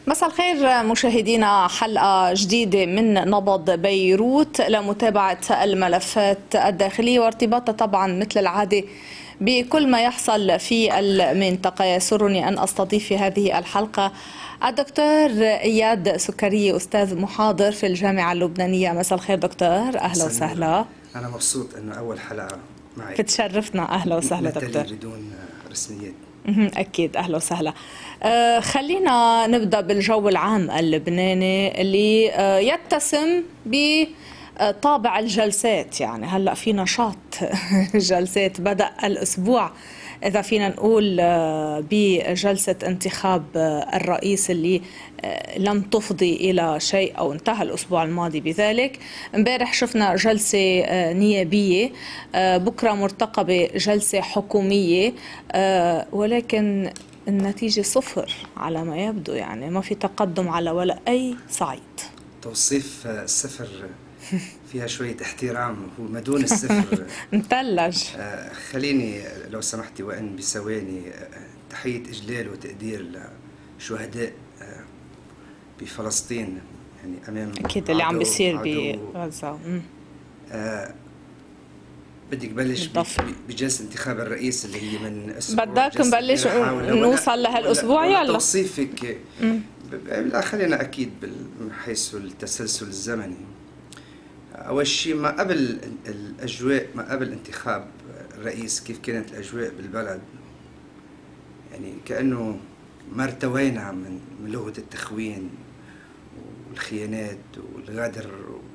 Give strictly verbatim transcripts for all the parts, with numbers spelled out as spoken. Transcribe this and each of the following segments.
مساء الخير مشاهدينا، حلقة جديدة من نبض بيروت لمتابعة الملفات الداخلية وارتباطها طبعا مثل العادة بكل ما يحصل في المنطقة. يسرني أن أستضيف في هذه الحلقة الدكتور إياد سكرية، أستاذ محاضر في الجامعة اللبنانية. مساء الخير دكتور، أهلا وسهلا. أنا مبسوط أنه أول حلقة معي، بتشرفنا. أهلا وسهلا دكتور. بدون رسميات. أكيد، أهلا وسهلا. آه خلينا نبدأ بالجو العام اللبناني اللي آه يتسم بطابع الجلسات. يعني هلأ في نشاط جلسات بدأ الأسبوع، إذا فينا نقول بجلسة انتخاب الرئيس اللي لم تفضي إلى شيء أو انتهى الأسبوع الماضي بذلك. امبارح شفنا جلسة نيابية، بكرة مرتقبة جلسة حكومية، ولكن النتيجة صفر على ما يبدو. يعني ما في تقدم على ولا أي صعيد. توصيف الصفر فيها شوية احترام، هو ما دون الصفر مثلج. آه خليني لو سمحتي وإن بثواني تحية إجلال وتقدير لشهداء آه بفلسطين، يعني أمام أكيد اللي عم بيصير بغزة. آه بدك بلش بجلسة انتخاب الرئيس اللي هي من أسبوع. بدك نبلش نوصل لهالأسبوع؟ يلا توصيفك. لا خلينا أكيد من حيث التسلسل الزمني. أول شيء ما قبل الأجواء، ما قبل انتخاب الرئيس، كيف كانت الأجواء بالبلد؟ يعني كأنه ما ارتوينا من من لغة التخوين والخيانات والغدر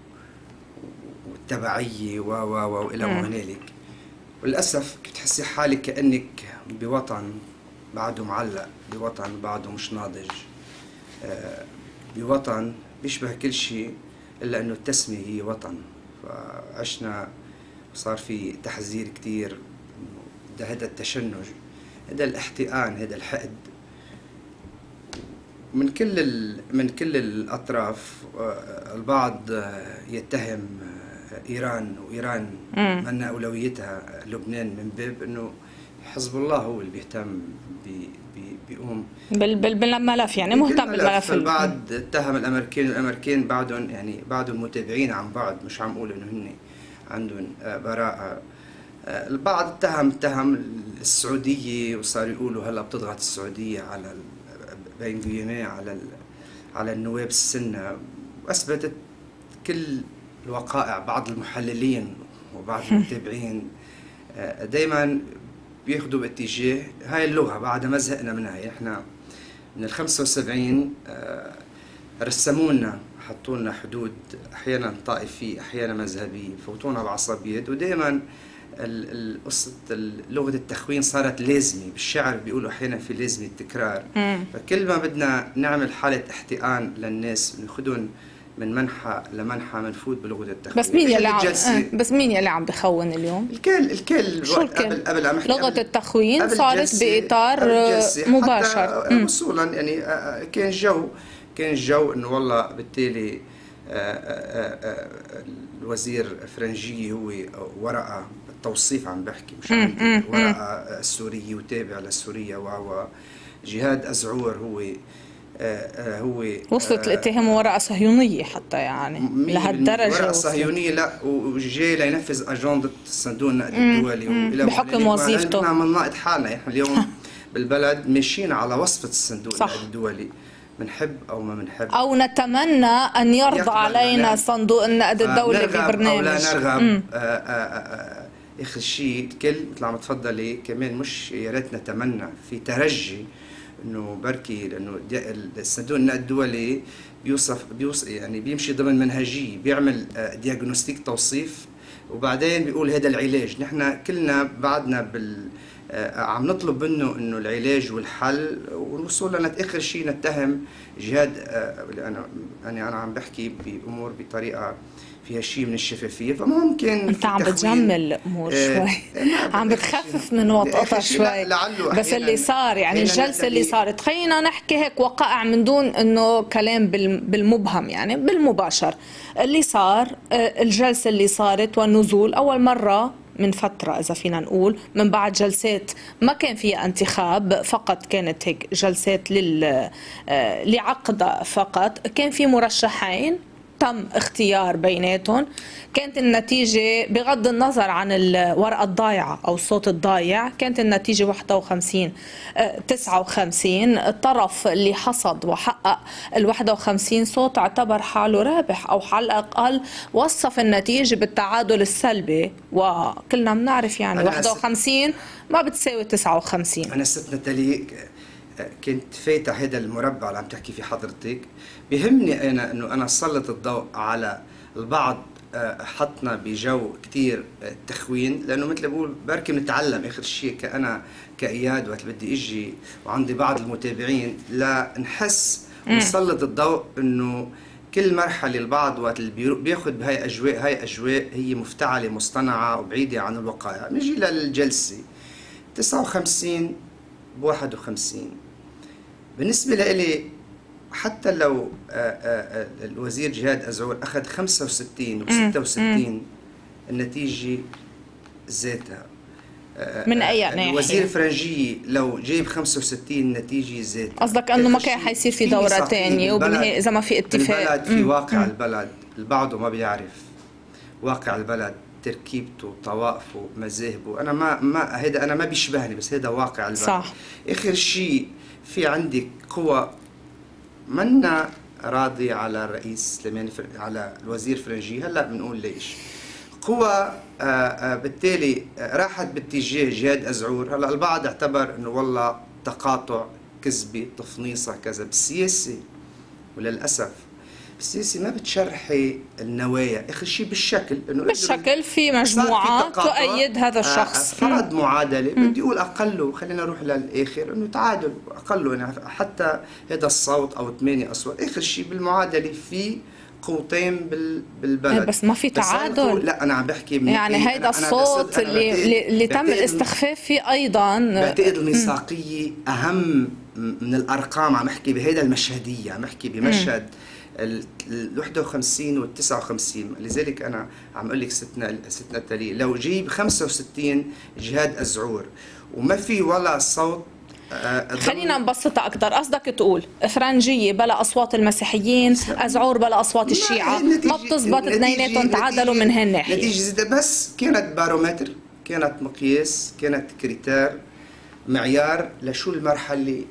والتبعية و و و وإلى ما هنالك. وللأسف كنت تحسي حالك كأنك بوطن بعده معلق، بوطن بعده مش ناضج، بوطن بيشبه كل شيء إلا أنه التسمية هي وطن. فعشنا وصار في تحذير كتير، هذا التشنج، هذا الاحتقان، هذا الحقد من كل من كل الأطراف. البعض يتهم إيران، وإيران من أولويتها لبنان من باب أنه حزب الله هو اللي بيهتم بيقوم بالملف، يعني مهتم بالملف. البعض اتهم الامريكان، والامريكان بعدهم يعني بعدهم متابعين عن بعض، مش عم اقول انه هن عندهم براءه. البعض اتهم اتهم السعوديه، وصار يقولوا هلا بتضغط السعوديه على بين قيمه على على النواب السنه، واثبتت كل الوقائع. بعض المحللين وبعض المتابعين دائما بياخذوا باتجاه هاي اللغه، بعد ما زهقنا منها. احنا من ال خمسة وسبعين رسموا لنا، حطوا لنا حدود احيانا طائفيه احيانا مذهبيه، فوتونا بعصبيات، ودائما قصه لغه التخوين صارت لازمه. بالشعر بيقولوا احيانا في لازمه التكرار. فكل ما بدنا نعمل حاله احتقان للناس بناخذهم من منحى لمنحى، منفوت بلغه التخوين. بس مين يلي عم بس مين يلي عم بخون اليوم؟ الكل الكل شو الكل؟ قبل قبل عم لغه التخوين صارت باطار مباشر وصولا. يعني كان جو كان جو انه والله بالتالي الوزير فرنجي هو ورقه التوصيف، عم بحكي مش عم ورقه السوريه وتابع لسوريا، و جهاد أزعور هو هو وصلت الاتهام ورقة صهيونية حتى، يعني لهالدرجة ورقة صهيونية. لا، وجاي لينفذ أجندة صندوق النقد الدولي بحكم وظيفته. نحن من ناقد حالنا. احنا اليوم بالبلد ماشيين على وصفة الصندوق النقد الدولي، بنحب أو ما بنحب، أو نتمنى أن يرضى علينا صندوق النقد الدولي ببرنامج، أو لا نرغب. آخر شيء الكل مثل عم تفضلي كمان، مش يا ريت نتمنى، في ترجي انه بركي، لانه الصندوق النقد الدولي بيوصف بيوصف يعني بيمشي ضمن منهجيه، بيعمل دياغنوستيك توصيف، وبعدين بيقول هذا العلاج. نحن كلنا بعدنا بال عم نطلب منه انه العلاج والحل والوصول لنا. اخر شيء نتهم جهاد. انا يعني انا عم بحكي بامور بطريقه فيها شيء من الشفافيه، فممكن انت عم بتجمل الامور شوي، عم بتخفف من وطأتها شوي. بس اللي صار يعني الجلسه اللي صارت، خلينا نحكي هيك وقائع من دون انه كلام بالمبهم، يعني بالمباشر اللي صار. الجلسه اللي صارت والنزول اول مره من فترة إذا فينا نقول، من بعد جلسات ما كان فيها انتخاب، فقط كانت هيك جلسات لل لعقد فقط، كان في مرشحين تم اختيار بيناتهم، كانت النتيجة بغض النظر عن الورقة الضايعة أو الصوت الضايع كانت النتيجة واحد وخمسين تسعة وخمسين. الطرف اللي حصد وحقق ال واحد وخمسين صوت اعتبر حاله رابح، أو على الأقل وصف النتيجة بالتعادل السلبي، وكلنا بنعرف يعني واحد وخمسين ما بتساوي تسعة وخمسين. أنا ست نتالي كنت فايتة هذا المربع اللي عم تحكي فيه حضرتك، بيهمني أنا أنه أنا أسلط الضوء على البعض حطنا بجو كتير تخوين، لأنه مثل بقول بركي بنتعلم آخر شيء كأنا كإياد وقت بدي إجي وعندي بعض المتابعين لا نحس ونسلط الضوء أنه كل مرحلة البعض وقت اللي بياخد بهاي أجواء، هاي أجواء هي مفتعلة مصطنعة وبعيدة عن الواقع. نجي للجلسة تسعة وخمسين ب واحد وخمسين، بالنسبة لإلي حتى لو الوزير جهاد أزعور أخذ خمسة وستين و ستة وستين النتيجة ذاتها. من أي ناحية؟ الوزير الفرنجية لو جايب خمسة وستين النتيجة ذاتها، قصدك أنه ما كان حيصير في دورة تانية وبالنهاية إذا ما في اتفاق؟ البلد في واقع البلد البعض ما بيعرف واقع البلد، تركيبته، طوائفه، مذاهبه. أنا ما ما هذا أنا ما بيشبهني، بس هذا واقع البلد. صح. آخر شيء في عندك قوى منا راضي على الرئيس سليمان فر... على الوزير فرنجي. هلا بنقول ليش قوى آآ آآ بالتالي راحت باتجاه جهاد أزعور. هلا البعض اعتبر انه والله تقاطع، كذبه، تفنيصه، كذا. بالسياسه وللاسف بالسياسه ما بتشرحي النوايا، اخر شيء بالشكل انه بالشكل في مجموعه تؤيد هذا الشخص. فرض معادله، بدي اقول اقله، خلينا نروح للاخر انه تعادل اقله، يعني حتى هذا الصوت او ثمانية اصوات، اخر شيء بالمعادله في قوتين بالبلد، بس ما في تعادل. لا انا عم بحكي يعني هيدا الصوت اللي اللي تم الاستخفاف فيه ايضا. بعتقد الميثاقيه اهم من الارقام. عم احكي بهيدا المشهديه، عم احكي بمشهد ال واحد وخمسين وال تسعة وخمسين. لذلك انا عم اقول لك ستنا ستنا تالي لو جيب خمسة وستين جهاد أزعور وما في ولا صوت. خلينا نبسطها أكثر. قصدك تقول فرنجية بلا أصوات المسيحيين، أزعور بلا أصوات الشيعة، ما بتزبط اثنيناتهم تعادلوا من هالناحية. نتيجة بس كانت بارومتر، كانت مقياس، كانت كريتير، معيار لشو المرحلة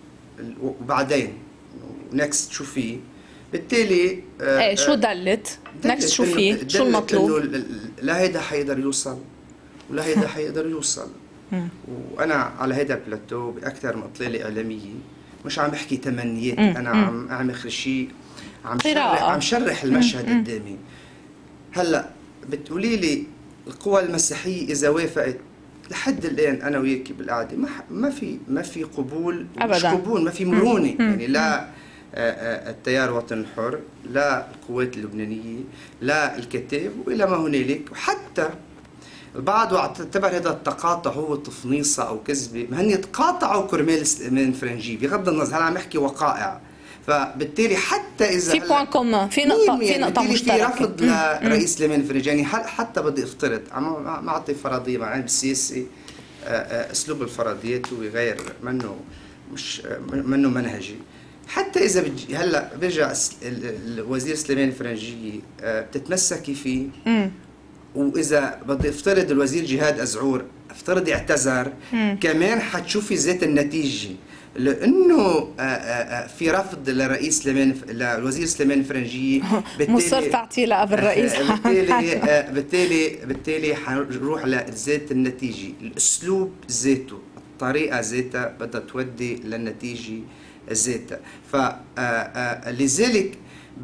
وبعدين نكست شو فيه. بالتالي ايه شو دلت؟ نكست شو فيه؟ شو المطلوب؟ لا هيدا حيقدر يوصل ولا هيدا حيقدر يوصل. وانا على هيدا البلاتو باكثر من اطلاله اعلاميه مش عم بحكي تمنيات، انا عم اعمل شيء، عم شرح عم شرح المشهد قدامي. هلا بتقولي لي القوى المسيحيه اذا وافقت، لحد الان انا وياكي بالقعده ما ما في ما في قبول، مش قبول، ما في مرونه. يعني لا التيار الوطني الحر، لا القوات اللبنانيه، لا الكتاب والى ما هنالك. وحتى البعض اعتبر هذا التقاطع هو تفنيصه او كذبه، ما هن يتقاطعوا كرمال سليمان فرنجي بغض النظر. هلا عم نحكي وقائع، فبالتالي حتى اذا في بوان كومون، في نقطه في نقطه مشتركه، في رفض لرئيس سليمان فرنجي. يعني حتى بدي افترض عم اعطي فرضيه، مع بالسياسه اسلوب الفرضيات هو غير منه مش منه منهجي. حتى اذا بجي هلا برجع الوزير سليمان الفرنجي بتتمسكي فيه، واذا بدي افترض الوزير جهاد أزعور افترض اعتذر، كمان حتشوفي ذات النتيجه، لانه في رفض للرئيس سليمان للوزير سليمان الفرنجي. مصر تعطيه لقب الرئيس. بالتالي بالتالي بالتالي حنروح لذات النتيجه، الاسلوب ذاته، الطريقه ذاتها بدها تودي للنتيجه ذاتها. فلذلك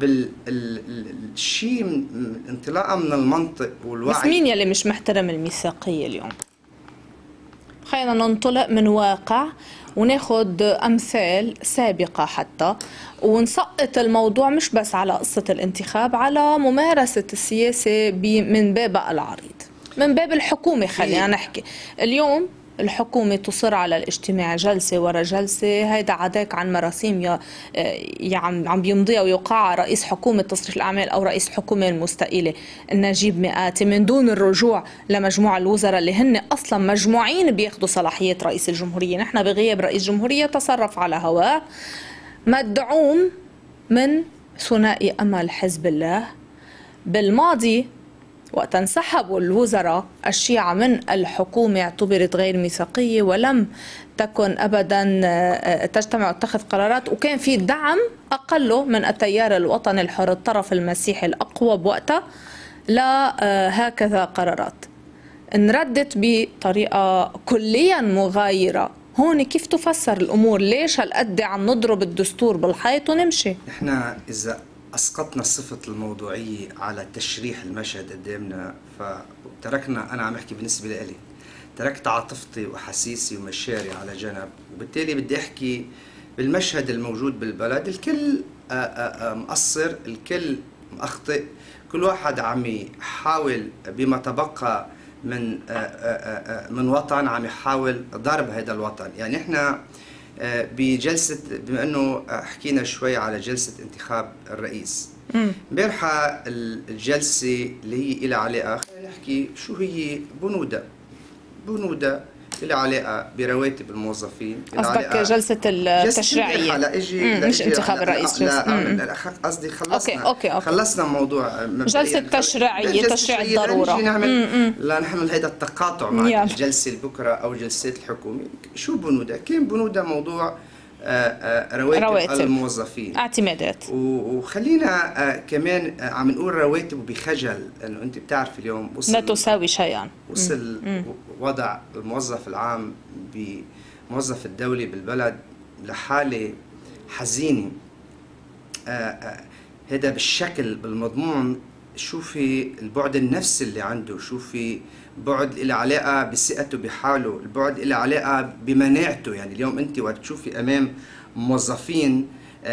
بالشيء انطلاقا من المنطق والوعي. بس مين يلي مش محترم الميثاقيه اليوم؟ خلينا ننطلق من واقع وناخد امثال سابقه حتى، ونسقط الموضوع مش بس على قصه الانتخاب، على ممارسه السياسه من بابها العريض، من باب الحكومه. خلينا نحكي اليوم الحكومة تصر على الاجتماع جلسة ورا جلسة، هيدا عداك عن مراسيم يا عم عم بيمضيها ويوقعها رئيس حكومة تصريف الأعمال أو رئيس حكومة المستقلة نجيب مئاتي، من دون الرجوع لمجموع الوزراء اللي هن أصلا مجموعين بياخدوا صلاحيات رئيس الجمهورية. نحن بغياب رئيس جمهورية تصرف على هواه، مدعوم من ثنائي أمل حزب الله. بالماضي وقت انسحبوا الوزراء الشيعة من الحكومة اعتبرت غير ميثاقية ولم تكن أبدا تجتمع وتتخذ قرارات، وكان في دعم أقله من التيار الوطني الحر الطرف المسيحي الأقوى بوقتها لهكذا قرارات. انردت بطريقة كليا مغايرة. هون كيف تفسر الأمور؟ ليش هالقد عم نضرب الدستور بالحيط ونمشي؟ نحن إذا أسقطنا صفة الموضوعية على تشريح المشهد قدامنا فتركنا، أنا عم أحكي بالنسبة لي تركت عاطفتي وحسيسي ومشاعري على جنب، وبالتالي بدي أحكي بالمشهد الموجود بالبلد. الكل مقصر، الكل مخطئ، كل واحد عم يحاول بما تبقى من من وطن عم يحاول ضرب هذا الوطن. يعني احنا بجلسة، بما انه حكينا شوي على جلسة انتخاب الرئيس امبارحة، الجلسة اللي هي لها علاقة، خلينا نحكي شو هي، بنودة بنودة لها علاقة برواتب الموظفين. قصدك جلسة التشريعية؟ لا اجي مش انتخاب الرئيس. لا قصدي خلصنا أوكي أوكي أوكي. خلصنا موضوع جلسة تشريعية، تشريع الضرورة. نجي نعمل لا نحمل هذا التقاطع مع يلا. الجلسة البكرة أو جلسات الحكومة. شو بنودة؟ كان بنودة موضوع رواتب, رواتب الموظفين، اعتمادات. وخلينا كمان عم نقول رواتب بخجل، لأنه أنت بتعرف اليوم وصل لا تساوي شيئا. وصل مم. وضع الموظف العام بموظف الدولي بالبلد لحالة حزينة. هذا بالشكل بالمضمون. شوفي البعد النفسي اللي عنده، شوفي بعد له علاقة بثقته بحاله، البعد له علاقة بمناعته. يعني اليوم أنت وقت تشوفي أمام موظفين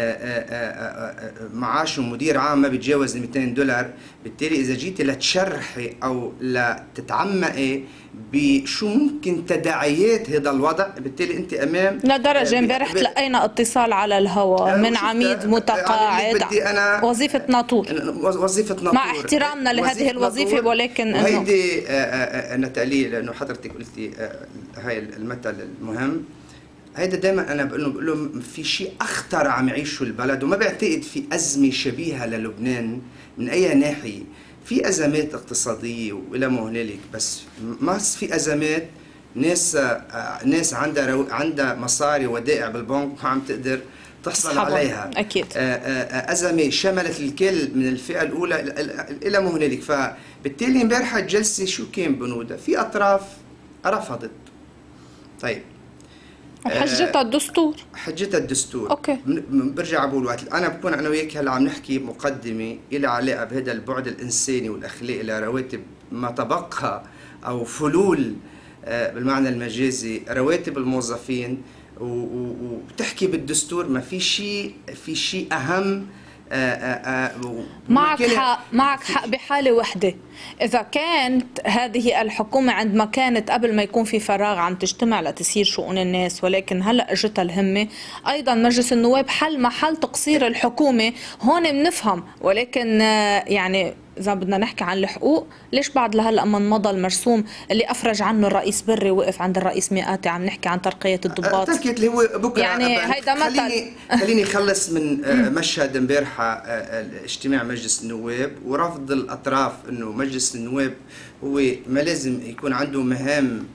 معاشهم مدير عام ما بيتجاوز مئتين دولار، بالتالي إذا جيتي لتشرحي أو لتتعمقي بشو ممكن تداعيات هذا الوضع، بالتالي أنت أمام لدرجة امبارح تلقينا اتصال على الهواء من عميد متقاعد وظيفة ناطور، وظيفة ناطور، مع احترامنا لهذه الوظيفة، ولكن وهيدي نتالي، لأنه حضرتك قلتي هاي المثل المهم، هيدا دائما انا بقول له بقول له في شيء اخطر عم يعيشه البلد، وما بعتقد في ازمه شبيهه للبنان من اي ناحيه. في ازمات اقتصاديه والى ما هنالك، بس ما في ازمات ناس ناس عندها رو... عندها مصاري ودائع بالبنك وعم تقدر تحصل عليها. اكيد ازمه شملت الكل من الفئه الاولى الى ما هنالك. فبالتالي امبارح الجلسه شو كان بنودة؟ في اطراف رفضت. طيب حجتها الدستور، حجتها الدستور. اوكي برجع بقول وقت انا بكون انا وياك هلا عم نحكي مقدمه الى علاقه بهذا البعد الانساني والاخلاقي لرواتب ما تبقى او فلول بالمعنى المجازي رواتب الموظفين، وبتحكي بالدستور. ما في شيء في شيء اهم. آآ آآ معك حق، معك حق بحالة وحدة، إذا كانت هذه الحكومة عندما كانت قبل ما يكون في فراغ عم تجتمع لتسير شؤون الناس، ولكن هلأ اجتها الهمة. أيضا مجلس النواب حل محل تقصير الحكومة، هون بنفهم، ولكن يعني إذا بدنا نحكي عن الحقوق، ليش بعد لهلا ما انمضى المرسوم اللي أفرج عنه الرئيس بري وقف عند الرئيس مئاتي عم نحكي عن ترقية الضباط؟ ترقية اللي هو بكرة. يعني هيدا مثل. خليني خليني خلص من مشهد امبارحة اجتماع مجلس النواب ورفض الأطراف إنه مجلس النواب هو ما لازم يكون عنده مهام،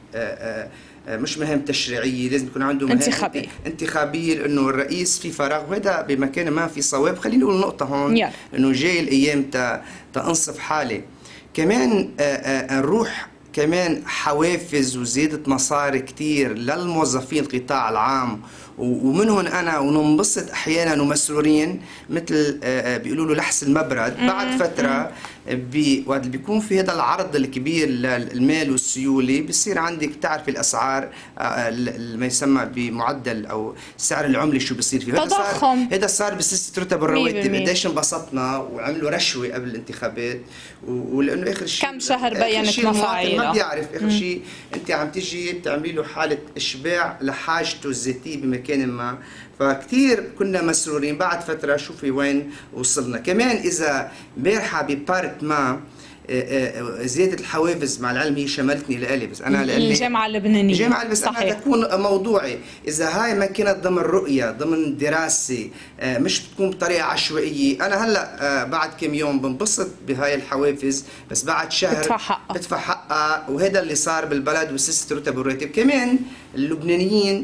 مش مهام تشريعية، لازم يكون عنده مهام انتخابية انتخابية لأنه الرئيس في فراغ، وهذا بمكان ما في صواب. خليني أقول نقطة هون يعني. إنه جاي الأيام تا تنصف حالي كمان نروح كمان حوافز وزيادة مصاري كتير للموظفين القطاع العام، ومنهم أنا وننبسط أحيانا ومسرورين مثل بيقولوا له لحس المبرد. بعد فترة بي وقت اللي بيكون في هذا العرض الكبير للمال والسيوله بصير عندك تعرف الاسعار ما يسمى بمعدل او سعر العمله شو بصير فيه. تضخم. هذا صار بسلسله رتب الرواتب. قديش انبسطنا وعملوا رشوه قبل الانتخابات، ولانه اخر شيء كم شهر بينت مفاعيلها ما بيعرف اخر شيء انت عم تيجي تعملي له حاله اشباع لحاجته الذاتيه بمكان ما. فكتير كنا مسرورين. بعد فتره شوفي وين وصلنا. كمان اذا امبارحه ببارت ما زياده الحوافز، مع العلم هي شملتني لإلي بس انا لإلي الجامعه اللبنانيه الجامعه بس انا تكون موضوعي. اذا هاي ما كانت ضمن رؤيه ضمن دراسه مش بتكون بطريقه عشوائيه. انا هلا بعد كم يوم بنبسط بهاي الحوافز بس بعد شهر بدفع حقها بدفع حقها. وهذا اللي صار بالبلد وسلسله رتب الرواتب. كمان اللبنانيين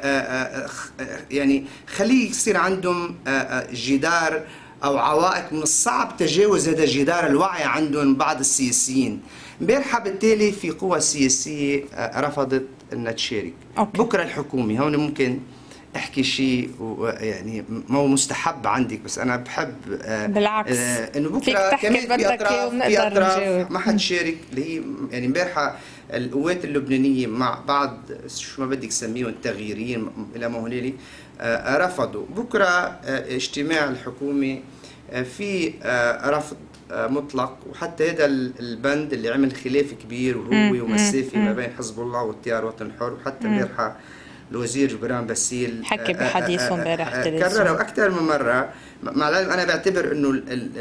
يعني خليه يصير عندهم جدار أو عوائق من الصعب تجاوز هذا جدار الوعي عندهم بعض السياسيين. امبارحة بالتالي في قوى سياسية رفضت أنها تشارك. أوكي. بكرة الحكومة هون ممكن احكي شيء يعني ما هو مستحب عندك بس انا بحب بالعكس آه انه بكره كمان في اطراف في اطراف ما حتشارك اللي هي يعني امبارحه القوات اللبنانيه مع بعض شو ما بدك تسميهم التغييرين الى ما هنالك آه رفضوا. بكره آه اجتماع الحكومه آه في آه رفض آه مطلق. وحتى هذا البند اللي عمل خلاف كبير وهو ومسافه ما بين حزب الله والتيار وطن الحر. وحتى امبارحه الوزير جبران باسيل حكي بحديثه امبارح كرره اكثر من مره. مع العلم انا بعتبر انه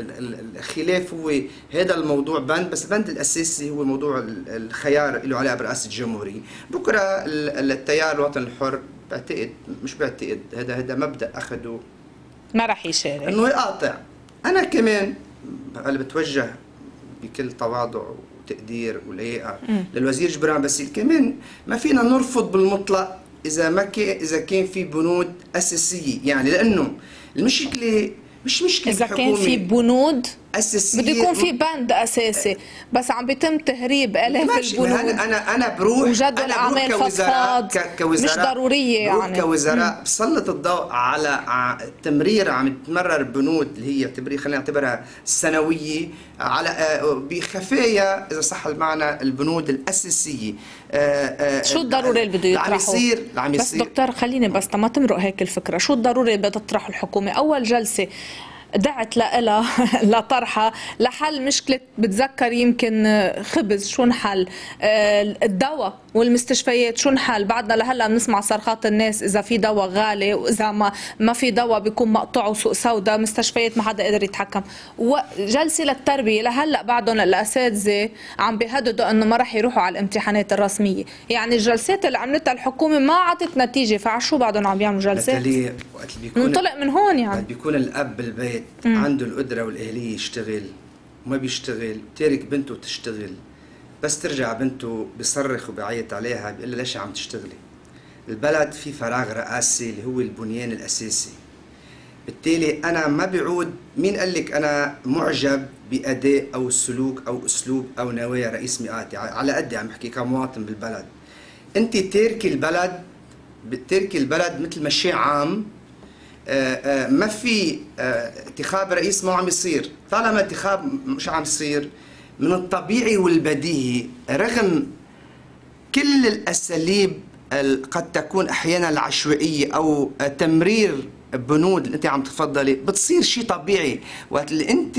الخلاف هو هذا الموضوع بند، بس البند الاساسي هو موضوع الخيار له علاقه برئاسه الجمهوريه. بكره التيار الوطن الحر بعتقد مش بعتقد هذا هذا مبدا اخذه ما راح يشارك انه يقاطع. انا كمان انا بتوجه بكل تواضع وتقدير ولياقه للوزير جبران باسيل. كمان ما فينا نرفض بالمطلق إذا ما كان إذا كان في بنود أساسية، يعني لأنه المشكلة مش مشكلة إذا حكومة. كان في بنود أساسية بده يكون في بند أساسي بس عم بيتم تهريب آلاف البنود. أنا أنا بروح وجدول أعمال فضفاض مش ضرورية يعني كوزراء بسلط الضوء على تمرير عم تمرر بنود اللي هي تمرير خلينا نعتبرها سنوية على بخفايا إذا صح المعنى البنود الأساسية. شو الضروري اللي بده يطرحه؟ عم يصير عم يصير بس دكتور خليني بس ما تمرق هيك الفكرة. شو الضروري اللي بدها تطرحه الحكومة؟ أول جلسة دعت لها لطرحها لحل مشكلة. بتذكر يمكن خبز شو انحل، الدواء والمستشفيات شو انحل. بعدنا لهلا بنسمع صرخات الناس اذا في دواء غالي واذا ما ما في دواء بيكون مقطوع وسوق سوداء، مستشفيات ما حدا قادر يتحكم. وجلسه للتربيه لهلا بعدهم الاساتذه عم بيهددوا انه ما راح يروحوا على الامتحانات الرسميه. يعني الجلسات اللي عملتها الحكومه ما عطت نتيجه، فعشو بعدهم عم بيعملوا جلسات؟ ننطلق من هون يعني بيكون الاب بالبيت مم. عنده القدره والاهليه يشتغل وما بيشتغل، تارك بنته تشتغل، بس ترجع بنته بيصرخ وبيعيط عليها بيقول لها ليش عم تشتغلي؟ البلد في فراغ رئاسي اللي هو البنيان الاساسي. بالتالي انا ما بيعود مين قال لك انا معجب باداء او سلوك او اسلوب او نوايا رئيس مئاتي، على قدي عم بحكي كمواطن بالبلد. انت تاركي البلد بتركي البلد مثل ما شيء عام. آآ آآ ما في انتخاب رئيس ما عم يصير. طالما انتخاب مش عم يصير من الطبيعي والبديهي رغم كل الاساليب قد تكون احيانا العشوائيه او تمرير بنود اللي انت عم تفضلي بتصير شيء طبيعي. وقت اللي انت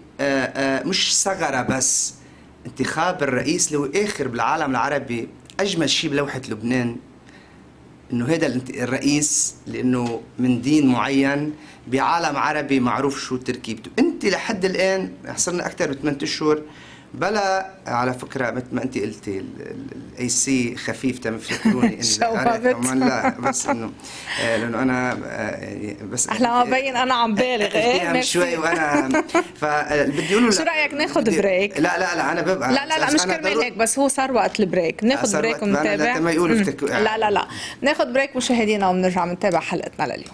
آآ مش ثغره بس انتخاب الرئيس اللي هو اخر بالعالم العربي. اجمل شيء بلوحه لبنان انه هذا الرئيس لانه من دين معين بعالم عربي معروف شو تركيبته. انت لحد الان صرنا اكثر من ثمانية اشهر بلا على فكره مثل ما انت قلتي الاي سي خفيف تم يفكروني اني لا بس انه لانه انا يعني بس احلى ما بين انا عم بالغ ايه شوي وانا فبدي يقولوا شو رايك ناخذ بريك؟ لا لا لا انا ببقى لا لا لا مش كرمال هيك بس هو صار وقت البريك. ناخذ بريك ونتابع. ما يقولوا لا لا لا ناخذ بريك مشاهدينا وبنرجع بنتابع حلقتنا لليوم.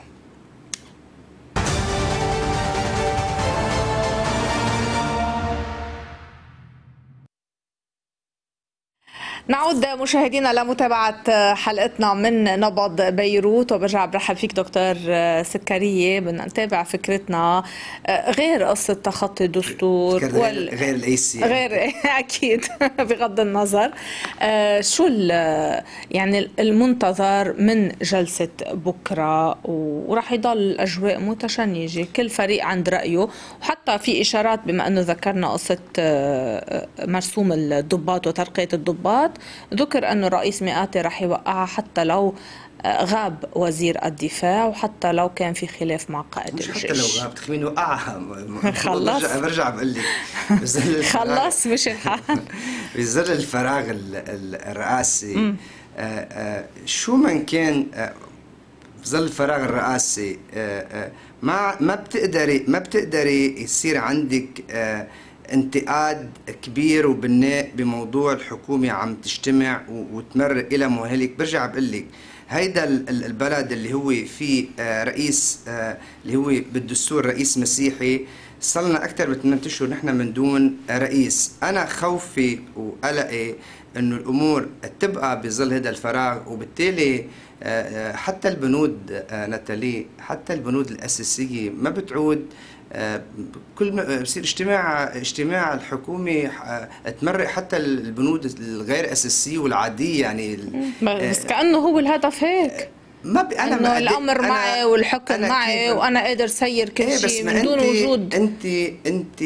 نعود مشاهدينا لمتابعة حلقتنا من نبض بيروت، وبرجع برحب فيك دكتور سكرية. بدنا نتابع فكرتنا غير قصة تخطي الدستور وال... غير الأيسي غير أكيد بغض النظر. شو يعني المنتظر من جلسة بكرة؟ وراح يضل الأجواء متشنجة، كل فريق عند رأيه، وحتى في إشارات بما أنه ذكرنا قصة مرسوم الضباط وترقية الضباط، ذكر أنه الرئيس مئاتي رح يوقعها حتى لو غاب وزير الدفاع وحتى لو كان في خلاف مع قائد الجيش. الجيش حتى لو غاب تخمين وقعها. خلص برجع, برجع بقول لك خلص مش الحال. بظل الفراغ الرئاسي آآ آآ شو من كان بظل الفراغ الرئاسي ما ما بتقدري ما بتقدري يصير عندك انتقاد كبير وبناء بموضوع الحكومة عم تجتمع وتمرق إلى مهلك. برجع بقول لك هيدا البلد اللي هو فيه رئيس اللي هو بالدستور رئيس مسيحي، صلنا أكثر من ثمانية أشهر نحن من دون رئيس. أنا خوفي وقلقي إنه الأمور تبقى بظل هذا الفراغ، وبالتالي حتى البنود ناتالي حتى البنود الأساسية ما بتعود. كل ما بصير اجتماع اجتماع الحكومة تمرق حتى البنود الغير أساسية والعادية، يعني بس كأنه هو الهدف هيك. ما ب... أنا إنه الأمر أنا معي والحكم أنا معي وأنا قادر سير كل ايه شيء من دون انت وجود. أنت أنت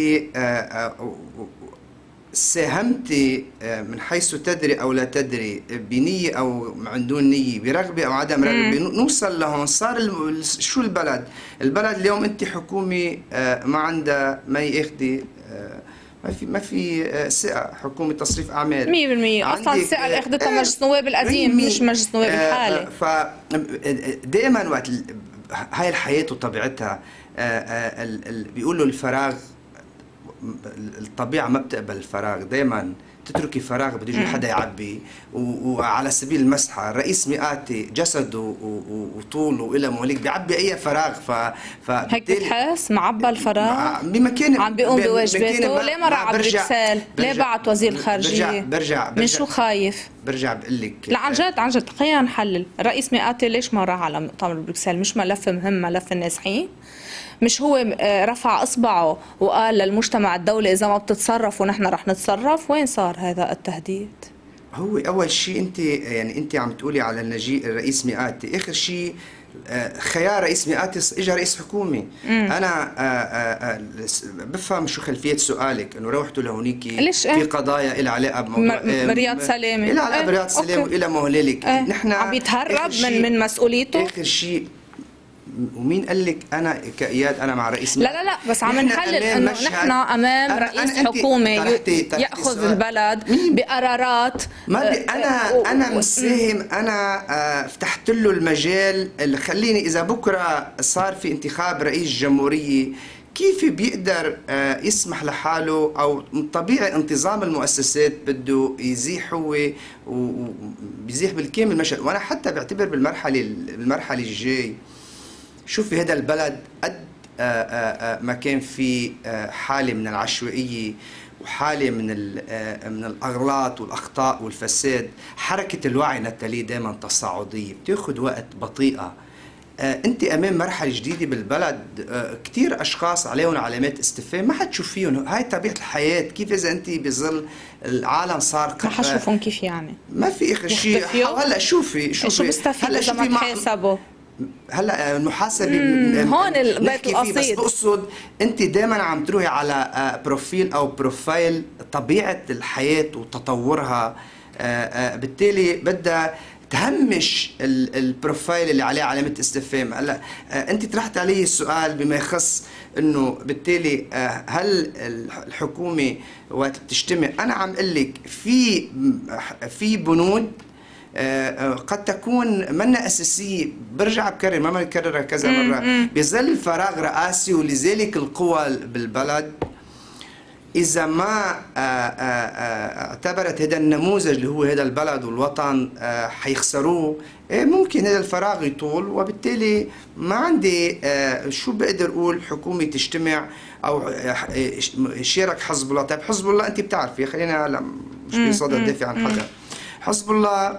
ساهمتي من حيث تدري أو لا تدري، بنية أو من دون نية، برغبة أو عدم رغبة، نوصل لهون. صار ال... شو البلد؟ البلد اليوم أنت حكومة ما عندها ما ياخدي، ما في ما في ثقة، حكومة تصريف أعمال مية بالمية. أصلا الثقة اللي أخذتها مجلس النواب القديم مش مجلس النواب الحالي. فدائما وقت هاي الحياة وطبيعتها بيقولوا الفراغ، الطبيعة ما بتقبل الفراغ، دائما تتركي فراغ بده يجي حدا يعبي. وعلى سبيل المسحة الرئيس مئاتي جسده وطوله وإلى مهلك بيعبي أي فراغ. ف هيك بتحس معبى الفراغ بمكان عم بيقوم بواجباته. ليه ما راح على بروكسل؟ ليه بعت وزير الخارجية؟ برجع برجع من شو خايف؟ برجع بقول لك لا عن جد عن جد خلينا نحلل. الرئيس مئاتي ليش ما راح على مؤتمر بروكسل؟ مش ملف مهم، ملف النازحين؟ مش هو رفع اصبعه وقال للمجتمع الدولي اذا ما بتتصرف ونحن رح نتصرف؟ وين صار هذا التهديد؟ هو اول شيء انت يعني انت عم تقولي على النجي الرئيس مئاتي، اخر شيء خيار رئيس مئاتي اجى رئيس حكومه. مم. انا بفهم شو خلفيه سؤالك، انه روحتوا لهونيك في قضايا لها علاقه بموضوع رياض سلامه، لها علاقه برياض سلامه والى مهللك. اه. نحن عم يتهرب من من مسؤوليته. اخر شيء ومين قال لك انا كاياد انا مع رئيس؟ لا لا لا بس عم نحلل انه نحن امام أنا رئيس أنا حكومه تحتي تحتي ياخذ البلد بقرارات. ما بي انا و... انا مساهم، انا فتحت له المجال اللي خليني اذا بكره صار في انتخاب رئيس جمهوريه كيف بيقدر يسمح لحاله، او طبيعي انتظام المؤسسات بده يزيح هو وبيزيح بالكامل المشهد. وانا حتى بعتبر بالمرحله المرحله الجاي شوفي هذا البلد قد ما كان في حاله من العشوائيه وحاله من من الاغلاط والاخطاء والفساد. حركه الوعي ناتالي دائما تصاعديه، بتاخذ وقت بطيئه. انت امام مرحله جديده بالبلد، كثير اشخاص عليهم علامات استفهام ما حتشوفيهم. هاي طبيعه الحياه. كيف اذا انت بظل العالم صار ما حشوفهم كيف يعني؟ ما في اخر شيء. هلا شوفي شوفي شو بيستفيد اذا ما تحاسبوا؟ هلا المحاسبه هون البيت القصيد. بس بقصد انت دائما عم تروحي على بروفيل او بروفايل طبيعه الحياه وتطورها، بالتالي بدها تهمش البروفايل اللي عليه علامه استفهام. هلا انت طرحت علي السؤال بما يخص انه بالتالي هل الحكومه وقت بتجتمع، انا عم اقول لك في في بنود قد تكون منا أساسية. برجع بكرر ما بكررها كذا مرة، بظل فراغ رئاسي. ولذلك القوى بالبلد إذا ما اعتبرت هذا النموذج اللي هو هذا البلد والوطن حيخسروه، ممكن هذا الفراغ يطول. وبالتالي ما عندي شو بقدر أقول حكومة تجتمع أو يشارك حزب الله. طيب حزب الله أنت بتعرفي، خلينا هلا مش بصدد دافع عن حدا. حزب الله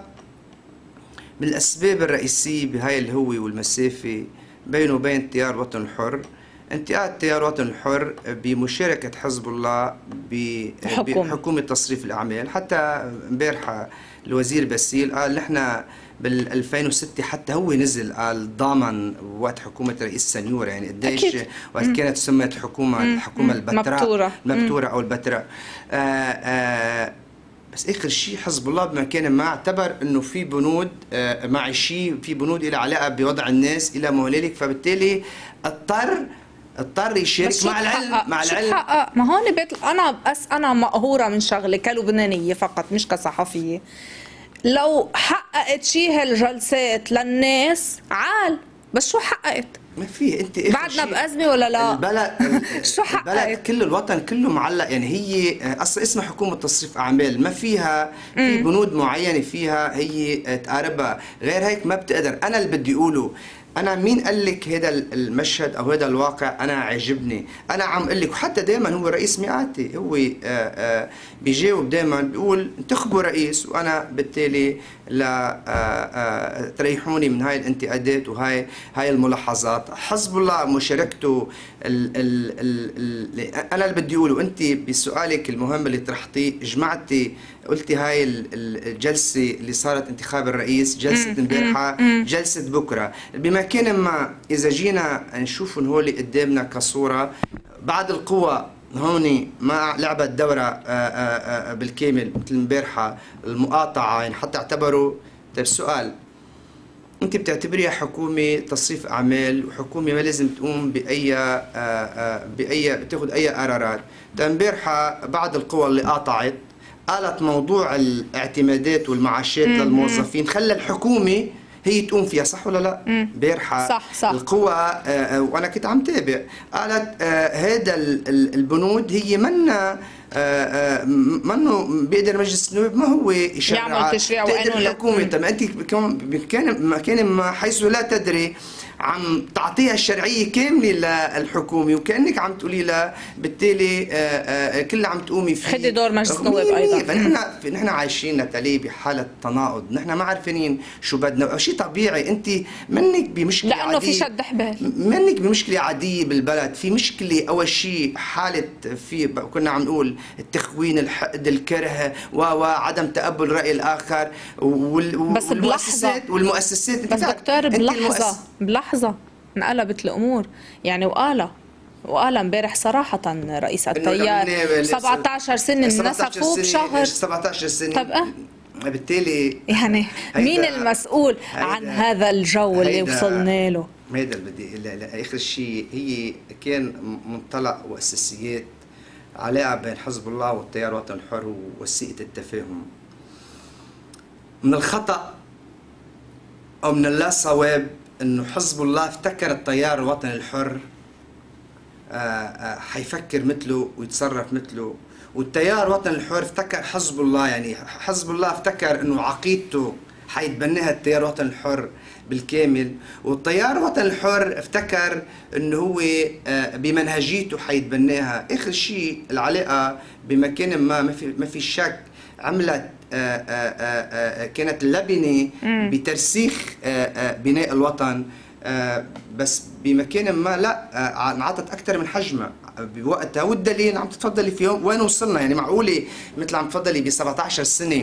من الاسباب الرئيسيه بهاي الهوه والمسافه بينه وبين التيار الوطني الحر انتقاد التيار الوطني الحر بمشاركه حزب الله بحكومه تصريف الاعمال. حتى امبارح الوزير باسيل قال نحن بال ألفين وستة حتى هو نزل قال ضامن وقت حكومه رئيس سنيور، يعني قديش وقت كانت سمت حكومه الحكومه البتراء المبتوره او البتراء. آآ آآ بس اخر شيء حزب الله بمكان ما اعتبر انه في بنود معيشيه، في بنود لها علاقه بوضع الناس الى ما هنالك، فبالتالي اضطر اضطر يشارك مع العلم مع العلم حقق. ما هون بيت انا بس انا مقهوره من شغله كلبنانيه فقط مش كصحفيه. لو حققت شي هالجلسات للناس عال، بس شو حققت؟ ما في انت بعدنا بأزمة ولا لا؟ البلد شو حققت؟ البلد كله الوطن كله معلق، يعني هي اصلا اسمها حكومة تصريف اعمال، ما فيها في بنود معينة فيها هي تقاربها، غير هيك ما بتقدر. انا اللي بدي اقوله، انا مين قال لك هذا المشهد او هذا الواقع انا عاجبني؟ انا عم اقول لك، وحتى دائما هو رئيس مئاتي هو آآ آآ بيجاوب دائما بيقول انتخبوا رئيس، وانا بالتالي لا تريحوني من هاي الانتقادات وهاي هاي الملاحظات. حزب الله مشاركته ال ال ال ال انا اللي بدي اقوله، انت بسؤالك المهم اللي طرحتيه جمعتي قلتي هاي الجلسه اللي صارت انتخاب الرئيس، جلسه امبارحه، جلسه بكره، بمكان ما اذا جينا نشوف هول قدامنا كصوره بعض القوى هون ما لعبت دورة بالكامل مثل امبارحه المقاطعه، يعني حتى اعتبروا. طيب السؤال، انت بتعتبريها حكومه تصريف اعمال وحكومه ما لازم تقوم باي باي بتاخذ اي قرارات. طيب امبارحه بعض القوى اللي قاطعت قالت موضوع الاعتمادات والمعاشات للموظفين خلى الحكومه هي تقوم فيها، صح ولا لا؟ امبارحه صح صح. القوى آه وانا كنت عم تابع قالت آه هذا البنود هي منا آه منه بيقدر مجلس النواب ما هو يشرع يعمل تشريع وقانون الحكومه. طب انت بمكان مكان ما حيث لا تدري عم تعطيها الشرعيه كامله للحكومه، وكانك عم تقولي لها بالتالي كل عم تقومي فيه خدي دور مجلس النواب ايضا. فنحن نحن عايشين نتالي بحاله تناقض، نحن ما عارفين شو بدنا. شيء طبيعي، انت منك بمشكله لانه عادية، في شد حبال، منك بمشكله عاديه بالبلد، في مشكله اول شيء حاله في كنا عم نقول التخوين، الحقد، الكره وعدم تقبل الراي الاخر والمؤسسات والمؤسسات. بس دكتور بلحظه بلحظه انقلبت الامور يعني، وقالها وقال امبارح صراحة رئيس التيار سبعة عشر سنة نسفوه بشهر سبعة عشر سنة. طب اه بالتالي يعني مين المسؤول عن هذا الجو اللي وصلنا له؟ هيدا اللي بدي اخر شيء، هي كان منطلق واساسيات علاقة بين حزب الله والتيار الوطني الحر ووثيقة التفاهم. من الخطأ او من اللا صواب انه حزب الله افتكر التيار الوطني الحر حيفكر مثله ويتصرف مثله، والتيار الوطني الحر افتكر حزب الله، يعني حزب الله افتكر انه عقيدته حيتبناها التيار الوطني الحر بالكامل، والتيار الوطني الحر افتكر انه هو بمنهجيته حيتبناها. اخر شيء العلاقه بمكان ما ما في ما في شك عملت آآ آآ كانت لبنه بترسيخ بناء الوطن، بس بمكان ما لا انعطت اكثر من حجمها بوقتها، والدليل عم تتفضلي في يوم وين وصلنا. يعني معقوله مثل عم تفضلي ب سبعة عشر سنه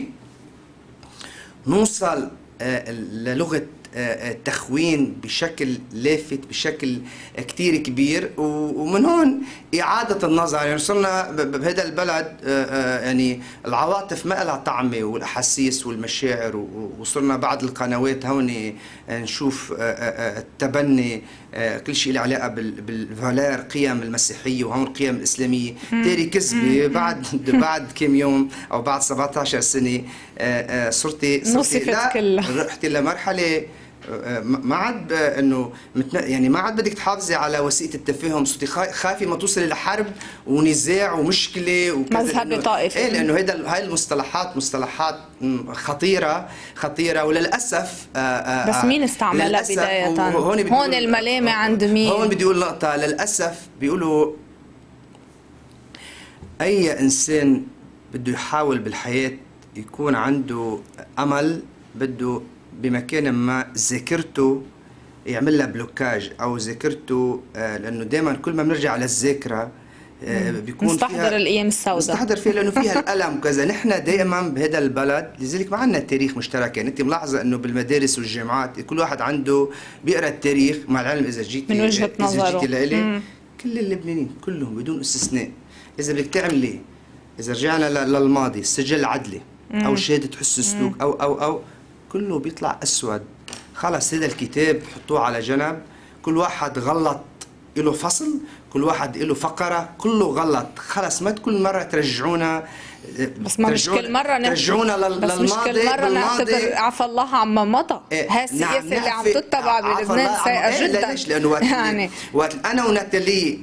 نوصل للغه التخوين بشكل لافت بشكل كتير كبير، ومن هون إعادة النظر. يعني صرنا بهذا البلد يعني العواطف ما لها طعمة والأحاسيس والمشاعر، وصرنا بعض القنوات هون نشوف التبني كل شيء له علاقة بالفالير قيم المسيحية وهون القيم الإسلامية، تاري كذبة بعد بعد كم يوم أو بعد سبعة عشر سنة صرتي صرتي لا رحتي لمرحلة ما عاد انه يعني ما عاد بدك تحافظي على وثيقه التفاهم، صرتي خايفه ما توصلي لحرب ونزاع ومشكله وكذا مذهبي طائفي. ايه لانه هيدا هاي المصطلحات مصطلحات خطيره خطيره وللاسف بس مين استعملها بدايه؟ هون, هون الملامه عند مين؟ هون بدي اقول نقطه، للاسف بيقولوا اي انسان بده يحاول بالحياه يكون عنده امل، بده بمكان ما ذاكرته يعمل لها بلوكاج او ذاكرته، لانه دائما كل ما بنرجع للذاكره بيكون مستحضر الايام السوداء، مستحضر فيها لانه فيها الالم وكذا. نحن دائما بهذا البلد لذلك ما عندنا تاريخ مشترك. يعني انت ملاحظه انه بالمدارس والجامعات كل واحد عنده بيقرا التاريخ، مع العلم اذا جيتي من وجهه نظره اذا جيتي لإلي كل اللبنانيين كلهم بدون استثناء اذا بدك تعملي، اذا رجعنا للماضي سجل عدلي او شهاده حسن سلوك او او او كله بيطلع اسود. خلص هذا الكتاب حطوه على جنب، كل واحد غلط له فصل، كل واحد له فقره، كله غلط. خلص ما كل مره ترجعونا، بس ما مش كل مره ترجعونا للماضي، بس مش كل مره نعتبر عفى الله عما مضى. هاي السياسه اللي عم تتبع بلبنان سيئه جدا. ليش؟ لانه وقت يعني وقت انا وناتالي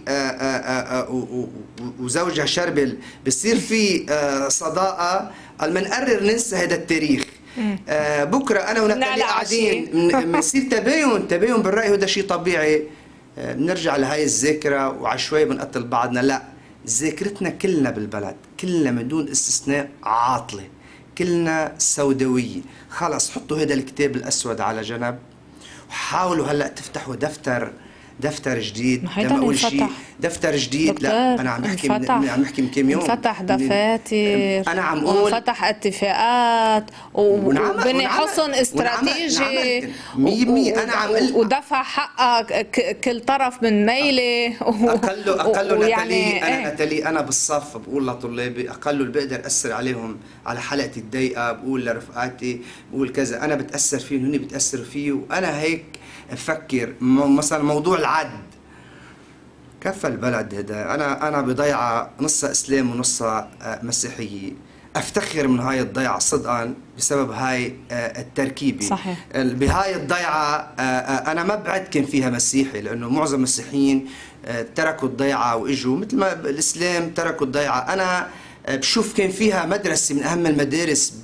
وزوجها شربل بصير في صداقه، المنقرر ننسى هذا التاريخ. آه بكره انا وناتالي قاعدين بنصير تباين تباين بالراي، وهذا شيء طبيعي. آه بنرجع لهي الذاكره وعشوائي بنقتل بعضنا. لا، ذاكرتنا كلنا بالبلد كلنا من دون استثناء عاطله، كلنا سوداويه. خلص حطوا هذا الكتاب الاسود على جنب وحاولوا هلا تفتحوا دفتر دفتر جديد. لما اقول شيء دفتر جديد، لا انا عم بحكي من عم بحكي من كم يوم انفتح دفاتر، انا عم اقول انفتح اتفاقات وبني حصن استراتيجي مية بالمية. انا عم اقول ودفع حقك كل طرف من ميله اقله اقله ناتالي. انا ناتالي انا بالصف بقول لطلابي اقله اللي بقدر اثر عليهم على حلقتي الضيقه، بقول لرفقاتي بقول كذا انا بتاثر فيه وهن بتاثروا فيه، وانا هيك بفكر. مثلا موضوع العد كفى البلد هذا، انا انا بضيعه نصها اسلام ونصها مسيحيه. افتخر من هاي الضيعه صدقا بسبب هاي التركيبه. صحيح. بهاي الضيعه انا ما بعد كان فيها مسيحي، لانه معظم المسيحيين تركوا الضيعه واجوا، مثل ما الاسلام تركوا الضيعه. انا بشوف كان فيها مدرسة من أهم المدارس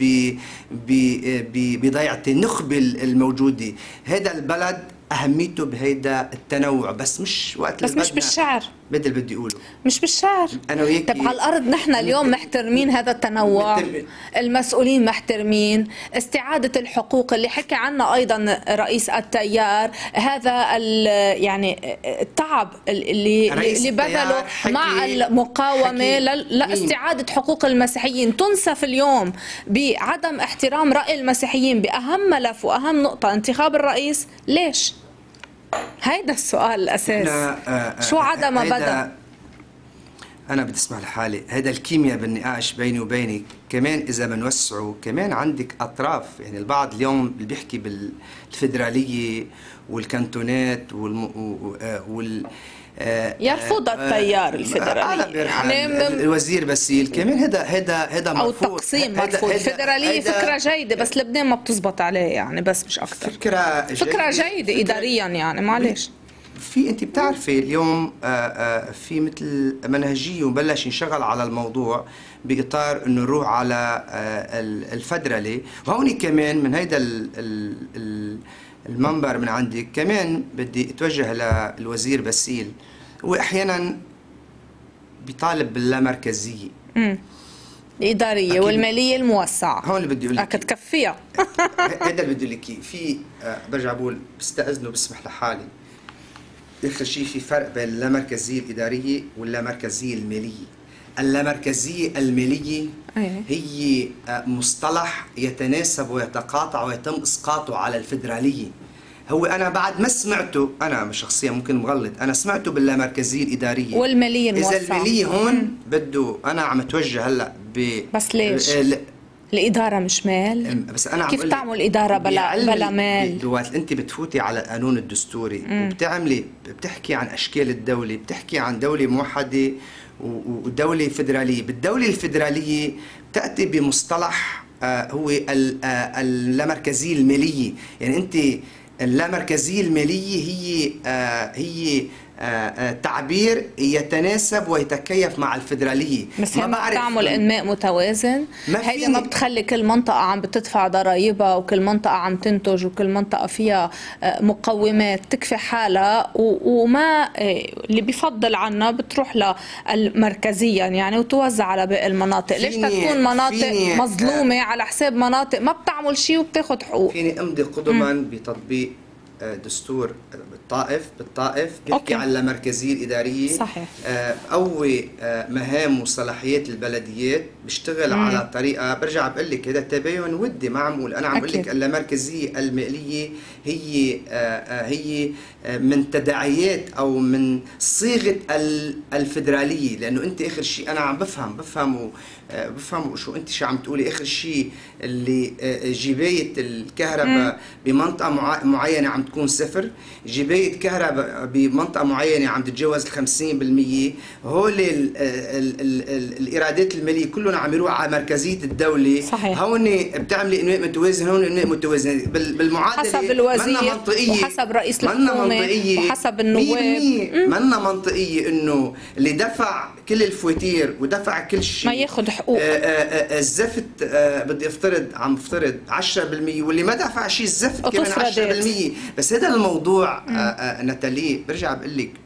بضيعة النخبة الموجودة. هذا البلد أهميته بهيدا التنوع، بس مش وقت بس مش بالشعر. بدي اللي بدي أقوله مش بالشعر. أنا وياكي طب على الأرض نحن اليوم محترمين هذا التنوع، المسؤولين محترمين، استعادة الحقوق اللي حكى عنها أيضا رئيس التيار، هذا يعني التعب اللي اللي بذله مع المقاومة لاستعادة حقوق المسيحيين تنسف اليوم بعدم احترام رأي المسيحيين بأهم ملف وأهم نقطة انتخاب الرئيس. ليش؟ هيدا السؤال الأساس. آه شو عدم بدأ؟ أنا بدي أسمع لحالي. هيدا الكيمياء بالنقاش بيني وبينك كمان إذا بنوسعه كمان عندك أطراف. يعني البعض اليوم اللي بيحكي بالفيدرالية والكانتونات والم... وال يرفض التيار الفيدرالية. يعني الوزير باسيل كمان هذا هذا هذا مرفوض او تقسيم مرفوض. الفيدرالية فكرة جيدة بس لبنان ما بتزبط عليه يعني، بس مش اكثر. فكرة جيدة فكرة جيدة اداريا يعني معلش. في انت بتعرفي اليوم في مثل منهجية وبلش ينشغل على الموضوع باطار انه نروح على الفدرالية. وهوني كمان من هيدا المنبر من عندك كمان بدي اتوجه للوزير باسيل. هو احيانا بيطالب باللامركزيه امم الاداريه أكيد. والماليه الموسعه. هون اللي بدي اقول لك تكفيها. هذا اللي بدي اقول لك في آه برجع بقول بستاذنه بسمح لحالي. اخر شيء في فرق بين اللامركزيه الاداريه واللامركزيه الماليه. اللامركزيه الماليه هي مصطلح يتناسب ويتقاطع ويتم اسقاطه على الفيدراليه. هو انا بعد ما سمعته، انا شخصيا ممكن مغلط، انا سمعته باللامركزيه الاداريه والماليه الموسعه. اذا الماليه هون بده انا عم اتوجه هلا ب بس ليش؟ ل... الاداره مش مال. بس انا كيف تعمل اداره بلا بلا مال؟ وقت انت بتفوتي على القانون الدستوري مم. وبتعملي بتحكي عن اشكال الدوله، بتحكي عن دوله موحده ودولة فيدرالية. بالدولة الفيدرالية تأتي بمصطلح هو اللامركزية المالية. يعني أنت اللامركزية المالية هي هي تعبير يتناسب ويتكيف مع الفيدرالية. بس هي ما بتعمل انماء متوازن، هيدا ما بتخلي كل منطقة عم بتدفع ضرائبها وكل منطقة عم تنتج وكل منطقة فيها مقومات تكفي حالها، وما اللي بيفضل عنا بتروح للمركزيا يعني وتوزع على باقي المناطق. ليش تكون مناطق مظلومة على حساب مناطق ما بتعمل شيء وبتاخد حقوق؟ فيني امضي قدما بتطبيق دستور بالطائف بالطائف بيحكي عن المركزيه الاداريه. صحيح. قوي مهام وصلاحيات البلديات، بيشتغل مم. على طريقه، برجع بقول لك هذا تباين ودي، ما عم اقول انا، عم بقول لك اللامركزيه الماليه هي هي من تداعيات او من صيغه الفدراليه، لانه انت اخر شيء انا عم بفهم بفهم بفهم شو انت شو عم تقولي. اخر شيء اللي جبايه الكهرباء بمنطقه معينه عم تكون صفر، جبايه كهرباء بمنطقه معينه عم تتجاوز ال خمسين بالمية. هول ال ال ال ال الايرادات الماليه كلهم عم يروح على مركزيه الدوله. صحيح. هون بتعملي انماء متوازن، هون انماء متوازن بالمعادله حسب الوزير وحسب رئيس الحكومه وحسب النواب. منا منطقيه انه اللي دفع كل الفواتير ودفع كل شيء ما ياخذ حقوق. الزفت بدي افترض عم افترض عشرة بالمية، واللي ما دفع شيء الزفت كمان عشرة بالمية. بس هذا الموضوع ناتالي برجع بقول لك،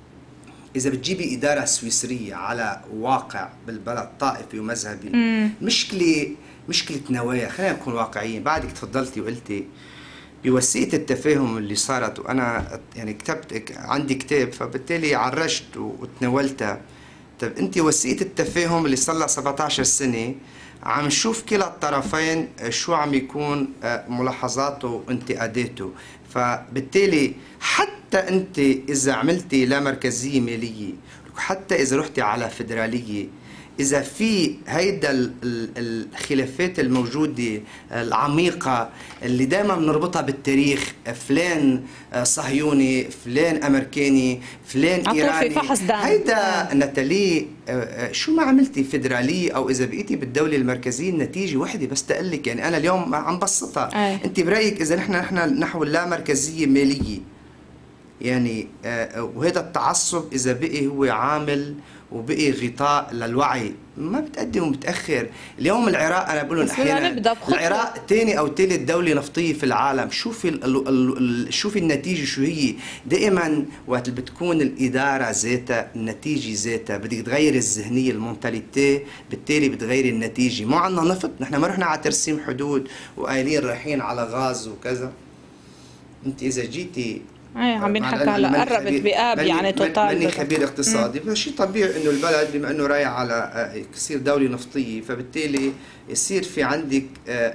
إذا بتجيبي إدارة سويسرية على واقع بالبلد طائفي ومذهبي، مشكلة مشكلة نوايا. خلينا نكون واقعيين. بعدك تفضلتي وقلتي بوسيله التفاهم اللي صارت، وأنا يعني كتبت عندي كتاب فبالتالي عرجت وتناولتها. طيب أنت وسيله التفاهم اللي صار لها سبعة عشر سنة عم نشوف كلا الطرفين شو عم يكون ملاحظاته وانتقاداته، فبالتالي حتى انت اذا عملتي لا مركزيه ماليه، حتى اذا رحتي على فدراليه، اذا في هيدا الخلافات الموجوده العميقه اللي دائما بنربطها بالتاريخ، فلان صهيوني، فلان امريكاني، فلان ايراني، هيدا ناتالي شو ما عملتي فدراليه او اذا بقيتي بالدوله المركزيه النتيجه وحده. بس تقلك يعني انا اليوم عم بسطها. أي. انت برايك اذا نحن نحن نحو لا مركزيه ماليه يعني وهذا التعصب اذا بقي هو عامل وبقي غطاء للوعي، ما بتقدم وبتاخر. اليوم العراق انا بقول لهم احيانا العراق ثاني او ثالث دوله نفطيه في العالم. شوفي ال ال شوفي النتيجه شو هي. دائما وقت اللي بتكون الاداره ذاتها النتيجه ذاتها، بدك تغير الذهنيه المونتاليتي، بالتالي بتغيري النتيجه. مو عندنا نفط، نحن ما رحنا على ترسيم حدود وقايلين رايحين على غاز وكذا. انت اذا جيتي ايه عم بنحكى هلا قربت بآب يعني توتال. ماني خبير اقتصادي، فشيء طبيعي انه البلد بما انه رايح على يصير دوله نفطيه، فبالتالي يصير في عندك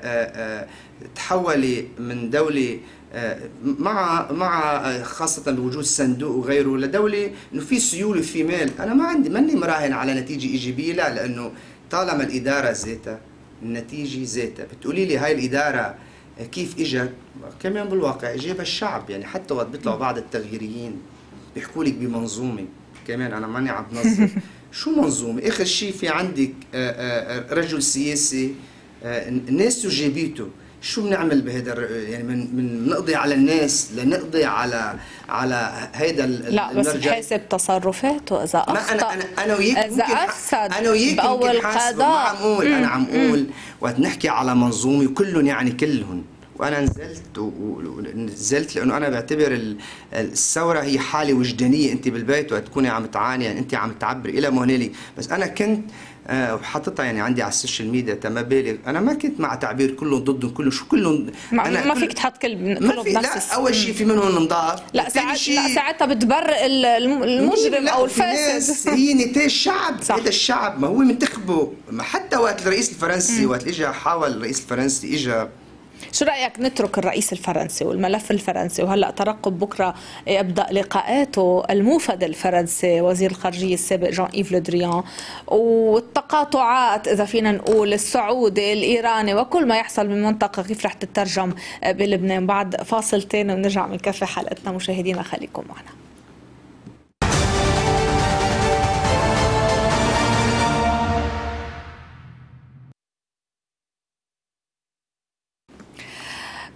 تحولي من دوله مع مع خاصه بوجود صندوق وغيره لدوله انه في سيوله وفي مال. انا ما عندي ماني مراهن على نتيجه ايجابيه، لا، لانه طالما الاداره ذاتها النتيجه ذاتها. بتقولي لي هاي الاداره كيف اجت؟ كمان بالواقع اجابها الشعب. يعني حتى وقت بيطلعوا بعض التغييريين بيحكوا لك بمنظومه، كمان انا ماني عم بنظم. شو منظومه؟ اخر شيء في عندك رجل سياسي الناس جابيته. شو بنعمل بهذا يعني؟ من من نقضي على الناس لنقضي على على هيدا لا بس بحسب تصرفاته اذا اخطا. انا انا انا وياك اذا افسد انا وياك باول قضاء. ما عم اقول انا عم اقول وقت نحكي على منظومه وكلهم يعني كلهم. وانا نزلت ونزلت لانه انا بعتبر الثوره هي حاله وجدانيه. انت بالبيت وقت تكوني عم تعاني يعني انت عم تعبري الى ما هنالك. بس انا كنت وحطيتها يعني عندي على السوشيال ميديا تما بالغ، انا ما كنت مع تعبير كلهم ضدهم كلهم. شو كلهم؟ أنا ما فيك تحط كل كلهم بنفس. لا اول شيء في منهم نضاف. لا ساعات لا ساعتها بتبرئ المجرم او الفاسد. هي نتاج شعب. هذا الشعب ما هو منتخبه. حتى وقت الرئيس الفرنسي وقت اجى حاول الرئيس الفرنسي اجى. شو رأيك نترك الرئيس الفرنسي والملف الفرنسي وهلأ ترقب بكرة يبدأ لقاءاته الموفد الفرنسي وزير الخارجية السابق جان إيف لو دريان، والتقاطعات إذا فينا نقول السعودي الإيراني وكل ما يحصل بالمنطقة كيف رح تترجم بلبنان؟ بعد فاصل تاني ونرجع بنكفي حلقتنا. مشاهدينا خليكم معنا.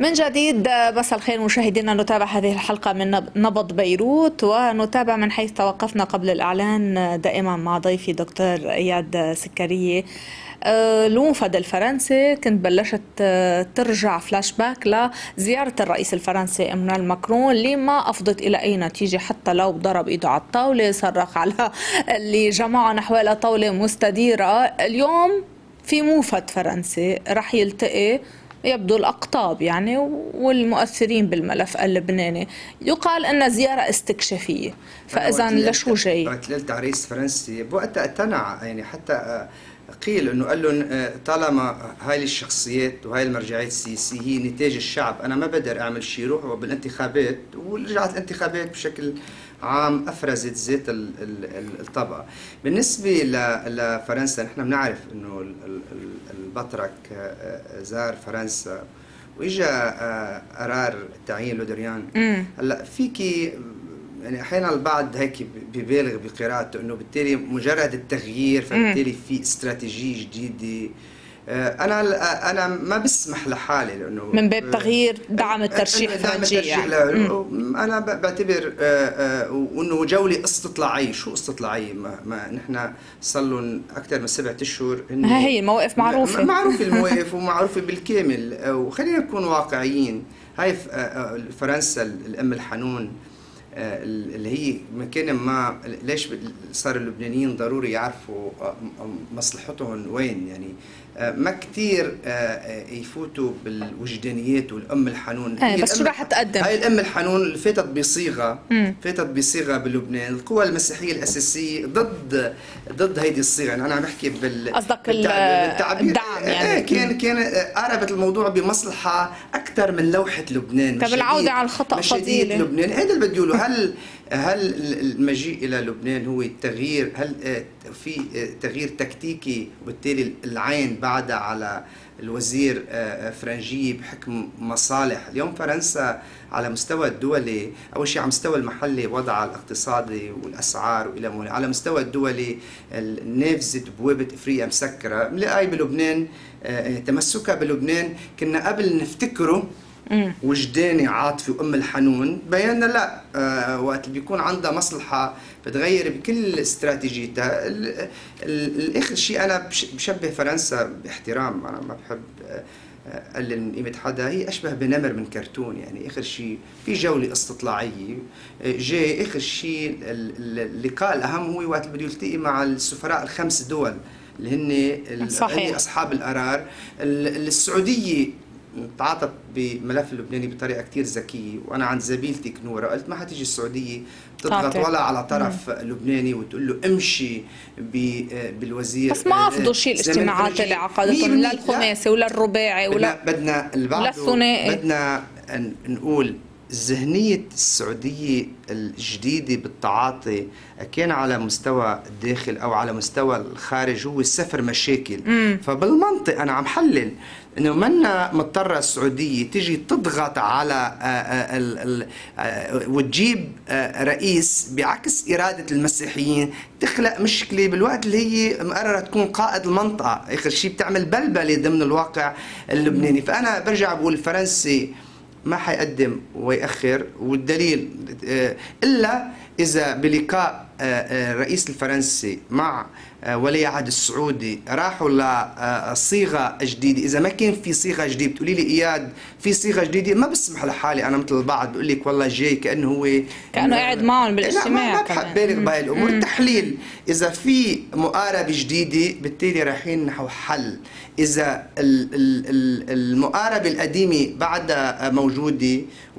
من جديد مساء الخير مشاهدينا، نتابع هذه الحلقة من نبض بيروت، ونتابع من حيث توقفنا قبل الإعلان دائما مع ضيفي دكتور إياد سكرية. الموفد الفرنسي كنت بلشت ترجع فلاش باك لزيارة الرئيس الفرنسي إيمانويل ماكرون اللي ما أفضت إلى أي نتيجة، حتى لو ضرب إيده على الطاولة، صرخ على اللي جمعوا نحو طاولة مستديرة. اليوم في موفد فرنسي رح يلتقي يبدو الأقطاب يعني والمؤثرين بالملف اللبناني، يقال أن زيارة استكشافية، فإذا لشو جاي؟ وقت رئيس فرنسي بوقتها اقتنع، يعني حتى قيل انه قال لهم طالما هاي الشخصيات وهاي المرجعيات السياسيه هي نتاج الشعب، انا ما بقدر اعمل شيء، روحوا بالانتخابات. ورجعت الانتخابات بشكل عام افرزت ذات الطبقه. بالنسبه لفرنسا نحن بنعرف انه البطرك زار فرنسا واجا قرار تعيين لودريان. هلا فيكي يعني احيانا البعض هيك ببالغ بقراءته انه بالتالي مجرد التغيير فبالتالي في استراتيجيه جديده. انا انا ما بسمح لحالي لانه من باب تغيير دعم الترشيح الفرنسي يعني. انا بعتبر انه جوله استطلاعيه. شو استطلاعيه؟ ما, ما نحن صار لهم اكثر من سبعة اشهر. هي هي المواقف معروفه معروفه المواقف ومعروفه بالكامل. وخلينا نكون واقعيين، هاي فرنسا الام الحنون اللي هي مكان ما. ليش صار اللبنانيين ضروري يعرفوا مصلحتهم وين؟ يعني ما كثير يفوتوا بالوجدانيات والام الحنون. بس شو راح تقدم؟ هاي الام الحنون اللي فاتت بصيغه فاتت بصيغه بلبنان. القوى المسيحيه الاساسيه ضد ضد هيدي الصيغه. يعني انا عم بحكي بال قصدك الدعم يعني. كان كان قاربت الموضوع بمصلحه اكثر من لوحه لبنان. طب العوده على الخطا فضيله لبنان، هذا اللي بدي اقوله. هل هل المجيء الى لبنان هو التغيير؟ هل في تغيير تكتيكي وبالتالي العين بعدها على الوزير فرنجي بحكم مصالح؟ اليوم فرنسا على مستوى الدولي، اول شيء على مستوى المحلي وضعها الاقتصادي والاسعار والى ما على مستوى الدولي نافذه بوابه افريقيا مسكره. ملاقي بلبنان تمسكها بلبنان كنا قبل نفتكره وجداني عاطفي وام الحنون، بينا لا. آه وقت اللي بيكون عندها مصلحه بتغير بكل استراتيجيتها. الاخر شيء انا بشبه فرنسا باحترام، انا ما بحب اقلل من قيمه حدا، هي اشبه بنمر من كرتون. يعني اخر شيء في جوله استطلاعيه جاي، اخر شيء اللقاء الاهم هو وقت اللي بده يلتقي مع السفراء الخمس دول اللي هن صحيح. اصحاب القرار. السعوديه تعاطت بملف اللبناني بطريقه كثير ذكيه، وانا عند زميلتي نوره قلت ما حتيجي السعوديه تضغط ولا على طرف مم. لبناني وتقول له امشي بالوزير. بس ما افضوا شيء الاجتماعات اللي عقدتهم لا الخماسي ولا الرباعي ولا بدنا ولا الثنائي. بدنا نقول ذهنيه السعوديه الجديده بالتعاطي كان على مستوى الداخل او على مستوى الخارج هو صفر مشاكل. مم. فبالمنطق انا عم حلل انه منا مضطره السعوديه تجي تضغط على ال ال وتجيب رئيس بعكس اراده المسيحيين، تخلق مشكله بالوقت اللي هي مقرره تكون قائد المنطقه. اخر شيء بتعمل بلبله ضمن الواقع اللبناني. فانا برجع بقول الفرنسي ما حيقدم ويأخر، والدليل الا اذا بلقاء الرئيس الفرنسي مع ولي عهد السعودي راحوا لصيغه جديده. اذا ما كان في صيغه جديده بتقولي لي اياد في صيغه جديده، ما بسمح لحالي انا مثل البعض بقول لك والله جاي كانه هو كانه قاعد معهم بالاجتماع. ما بحب بالغ بهاي الامور. التحليل اذا في مقاربه جديده بالتالي رايحين نحو حل. اذا المقاربه القديمه بعدها موجوده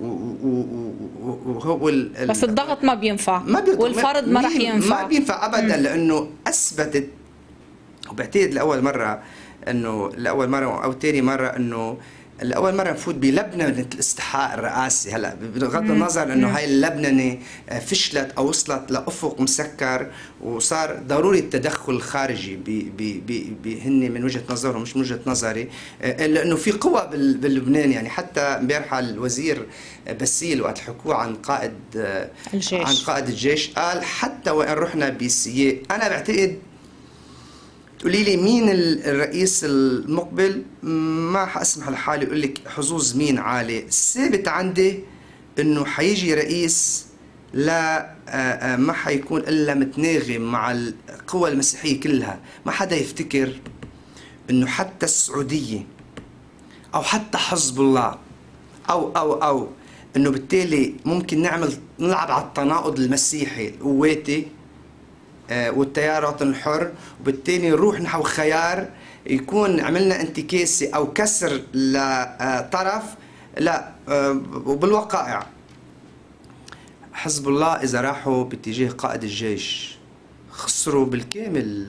وهو بس الضغط ما بينفع والفرض ما رح ينفع. ما بينفع ابدا، لانه اثبتت وبعتقد لاول مره انه لاول مره او ثاني مره انه لاول مره نفوت بلبنه الاستحقاق الرئاسي. هلا بغض النظر انه هاي اللبنه فشلت او وصلت لافق مسكر وصار ضروري التدخل الخارجي بهن من وجهه نظرهم مش من وجهه نظري، لانه في قوى باللبنان. يعني حتى امبارح الوزير بسيل وقت حكوا عن قائد الجيش عن قائد الجيش قال حتى وان رحنا بسياق، انا بعتقد تقولي لي مين الرئيس المقبل، ما حاسمح لحالي اقول لك حظوظ مين عالي. الثابت عندي انه حيجي رئيس لا ما حيكون الا متناغم مع القوى المسيحيه كلها. ما حدا يفتكر انه حتى السعوديه او حتى حزب الله او او او انه بالتالي ممكن نعمل نلعب على التناقض المسيحي القواتي والتيارات الحر، وبالتالي نروح نحو خيار يكون عملنا انتكاسة أو كسر لطرف. لا، وبالوقائع حزب الله إذا راحوا باتجاه قائد الجيش خسروا بالكامل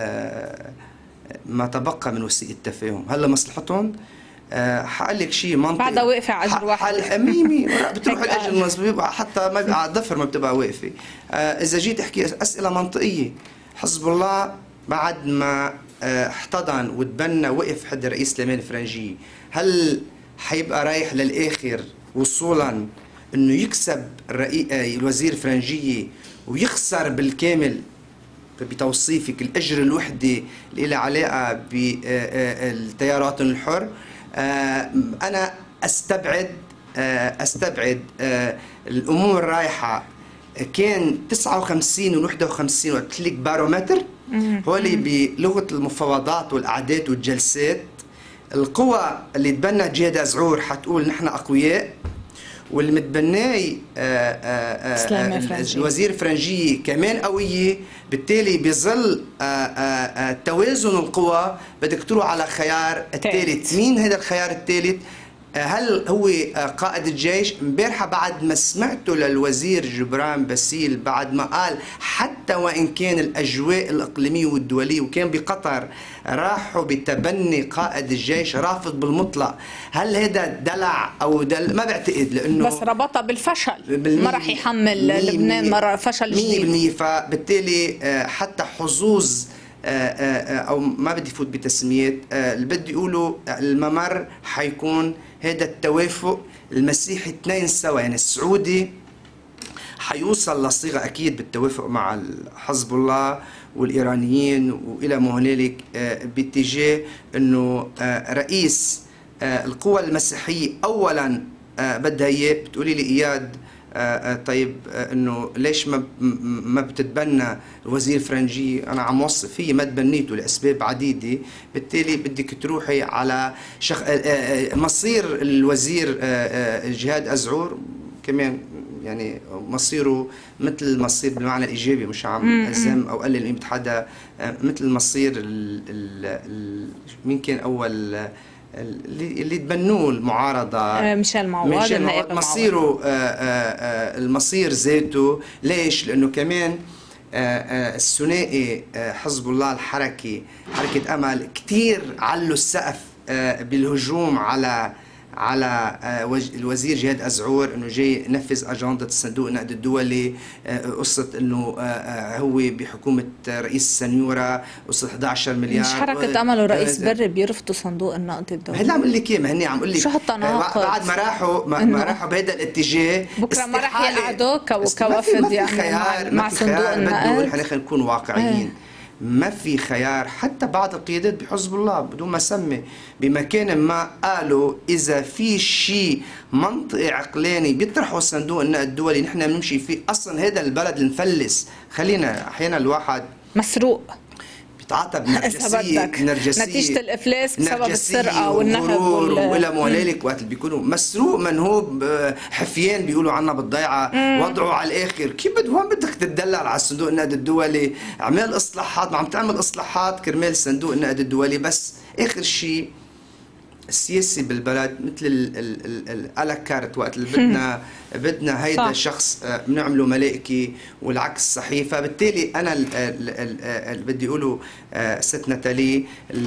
ما تبقى من وسيلة التفاهم. هلا مصلحتهم حقول لك شيء منطقي، بعدها واقفة على اجر واحد ميمي بتروح الاجر حتى ما بيبقى الضفر ما بتبقى واقفه. اذا جيت احكي اسئله منطقيه، حزب الله بعد ما احتضن وتبنى وقف حد رئيس اليمين الفرنجيه، هل حيبقى رايح للاخر وصولا انه يكسب الوزير الفرنجيه ويخسر بالكامل بتوصيفك الاجر الوحده اللي لها علاقه بالتيارات الحر؟ أنا أستبعد أستبعد الأمور رايحة. كان تسعة وخمسين و واحد وخمسين وقت لك بارومتر، هو اللي بلغة المفاوضات والأعداد والجلسات القوى اللي تبنت جهاد أزعور حتقول نحن أقوياء، واللي متبناي الوزير الفرنجية كمان قوية، بالتالي بظل توازن القوى بدك تروح على خيار الثالث. مين هذا الخيار الثالث؟ هل هو قائد الجيش؟ امبارحه بعد ما سمعته للوزير جبران باسيل بعد ما قال حتى وان كان الاجواء الاقليميه والدوليه وكان بقطر راحوا بتبني قائد الجيش رافض بالمطلق، هل هذا دلع او دل؟ ما بعتقد، لانه بس ربطها بالفشل، ما راح يحمل لبنان مرة فشل جديد مية بالمية. فبالتالي حتى حظوظ او ما بدي فوت بتسميات، اللي بدي يقولوا الممر حيكون هذا التوافق المسيحي اثنين سوا، يعني السعودي حيوصل لصيغه اكيد بالتوافق مع حزب الله والايرانيين والى ما هنالك باتجاه انه رئيس القوى المسيحيه اولا بدها اياه. بتقولي لي اياد طيب انه ليش ما ما بتتبنى الوزير الفرنجي؟ انا عم وصف هي ما تبنيته لاسباب عديده، بالتالي بدك تروحي على شخ... مصير الوزير جهاد أزعور كمان، يعني مصيره مثل مصير بالمعنى الايجابي، مش عم ازم او قلل قيمه حدا، مثل مصير ال... ال... مين كان اول اللي اللي تبنوه المعارضه، ميشيل معوض. معوض مصيره المصير ذاته. ليش؟ لانه كمان الثنائي حزب الله الحركي حركه امل كثير علوا السقف بالهجوم على على الوزير جهاد أزعور انه جاي ينفذ اجنده الصندوق النقد الدولي، قصه انه هو بحكومه رئيس السنيوره، قصه احد عشر مليار. مش حركه امل ورئيس بري بيرفضوا صندوق النقد الدولي؟ هلا عم اقول لك اياه، ما هني عم اقول لك شو هالتناقض؟ بعد ما راحوا ما, ما راحوا بهذا الاتجاه بكره ما راح يقعدوا كوفد يعني مع صندوق النقد. نحن خلينا نكون واقعيين، ما في خيار. حتى بعض القيادات بحزب الله بدون ما اسمي بمكان ما قالوا اذا في شيء منطقي عقلاني بيطرحوا صندوق النقد الدولي نحن بنمشي فيه. اصلا هذا البلد المفلس، خلينا احيانا الواحد مسروق بيتعاطى بنرجسيه نرجسيه نتيجه الافلاس بسبب السرقه والنهب والى ما هنالك. وقت اللي بيكونوا مسروق منهوب حفيان بيقولوا عنا بالضيعه وضعوا على الاخر. كيف بد هون بدك تدلل على صندوق النقد الدولي؟ اعمل اصلاحات، ما عم تعمل اصلاحات كرمال صندوق النقد الدولي بس. اخر شيء السياسي بالبلد مثل الالاكارت، وقت اللي بدنا بدنا هيدا الشخص بنعمله ملائكي والعكس صحيح. فبالتالي انا اللي بدي اقوله ست ناتالي،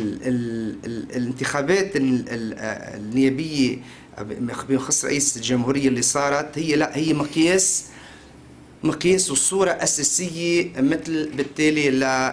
الانتخابات النيابيه بخص رئيس الجمهوريه اللي صارت هي لا هي مقياس مقياس وصورة أساسية مثل بالتالي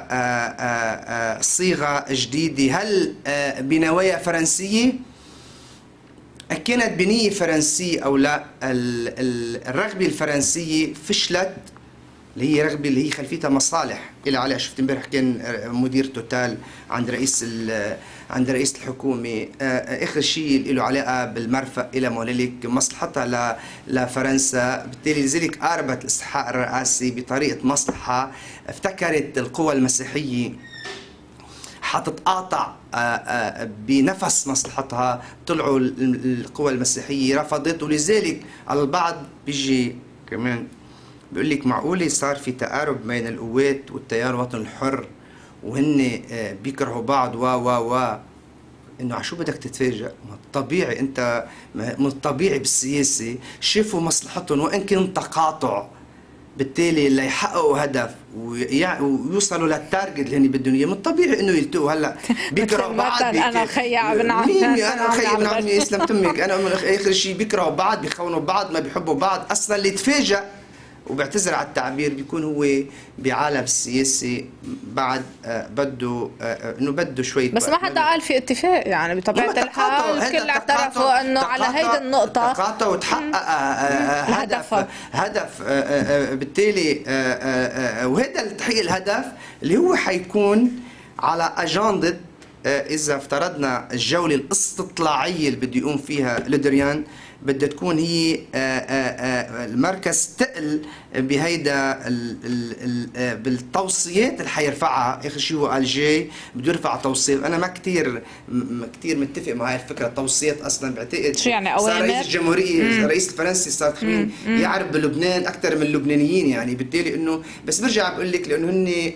لصيغة جديدة. هل بنوايا فرنسية؟ كانت بنية فرنسية أو لا؟ الرغبة الفرنسية فشلت اللي هي رغبه اللي هي خلفيتها مصالح إلى عليها. شفت امبارح كان مدير توتال عند رئيس عند رئيس الحكومه، اخر شيء له علاقه بالمرفق الى مولك مصلحتها لفرنسا، بالتالي لذلك قاربت الاستحقاق الرئاسي بطريقه مصلحه. افتكرت القوى المسيحيه حتتقاطع بنفس مصلحتها، طلعوا القوى المسيحيه رفضت. ولذلك البعض بيجي كمان بيقول لك معقوله صار في تقارب بين القوات والتيار الوطني الحر وهن بيكرهوا بعض و و و انه على شو بدك تتفاجئ؟ طبيعي انت من الطبيعي بالسياسه شافوا مصلحتهم وان كان تقاطع، بالتالي ليحققوا هدف ويوصلوا للتارجت اللي هن بدهم اياه من الطبيعي انه يلتقوا. هلا بيكرهوا بعض. انا خيا ابن عمي انا خيا ابن عمي يسلم تمك، انا اخر شيء بيكرهوا بعض، بيخونوا بعض، ما بيحبوا بعض اصلا. اللي يتفاجئ وبعتذر على التعبير بيكون هو بعالم السياسي بعد آه بده آه انه بده شويه، بس ما حدا قال في اتفاق يعني بطبيعه الحال. الكل اعترفوا انه على هيدي النقطه تقاطع وتحقق هدف هدف آه بالتالي آه وهذا تحقيق الهدف اللي هو حيكون على اجنده. اذا افترضنا الجوله الاستطلاعيه اللي بده يقوم فيها لودريان بدها تكون هي المركز تقل بهيدا بالتوصيات اللي حيرفعها. اخر شيء هو قال جاي بده يرفع توصيات. انا ما كثير كثير متفق مع هاي الفكره. التوصيات اصلا بعتقد شو يعني اوامر؟ صار رئيس الجمهوريه الرئيس الفرنسي صار تخمين يعرف بلبنان اكثر من اللبنانيين يعني، بالتالي انه بس برجع بقول لك لانه هن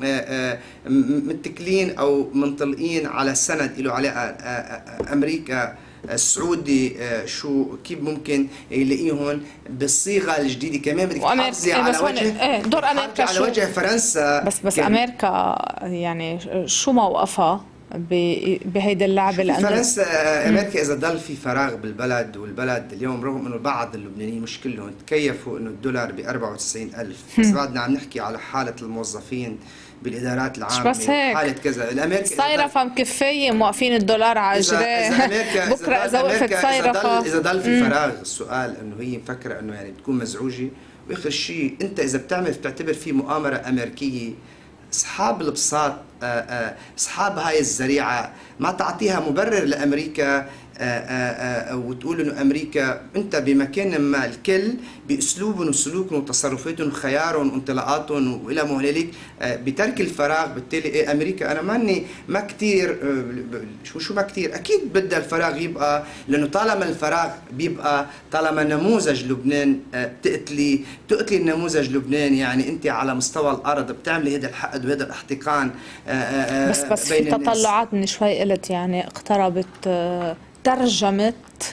متكلين او منطلقين على سند له علاقه امريكا السعودي، شو كيف ممكن يلاقيهم بالصيغه الجديده. كمان بدك تحافظي على وجه دور امريكا على وجه فرنسا. بس بس امريكا يعني شو موقفها بهيدي اللعبه؟ لانه فرنسا امريكا اذا ضل في فراغ بالبلد، والبلد اليوم رغم انه بعض اللبنانيين مش كلهم تكيفوا انه الدولار ب أربعة وتسعين ألف، بس بعدنا عم نحكي على حاله الموظفين بالادارات العامه بس هيك حاله كذا. الامريكا صيرفه مكفيه موقفين الدولار على الجري. بكره اذا وقفت صيرفه اذا ضل في فراغ، السؤال انه هي مفكره انه يعني بتكون مزعوجه. واخر شيء انت اذا بتعمل بتعتبر في مؤامره امريكيه، اصحاب البساط اصحاب هاي الزريعه ما تعطيها مبرر لامريكا وتقول انه امريكا انت بمكان ما الكل باسلوبهم وسلوكهم وتصرفاتهم وخيارهم وانطلاقاتهم والى ما هنالك بترك الفراغ. بالتالي إيه امريكا انا ماني ما كثير شو شو ما كثير اكيد بدها الفراغ يبقى، لانه طالما الفراغ بيبقى طالما نموذج لبنان بتقتلي بتقتلي النموذج لبنان، يعني انت على مستوى الارض بتعملي هذا الحقد وهذا الاحتقان. بس بس في تطلعات من شوي قلت يعني اقتربت ترجمة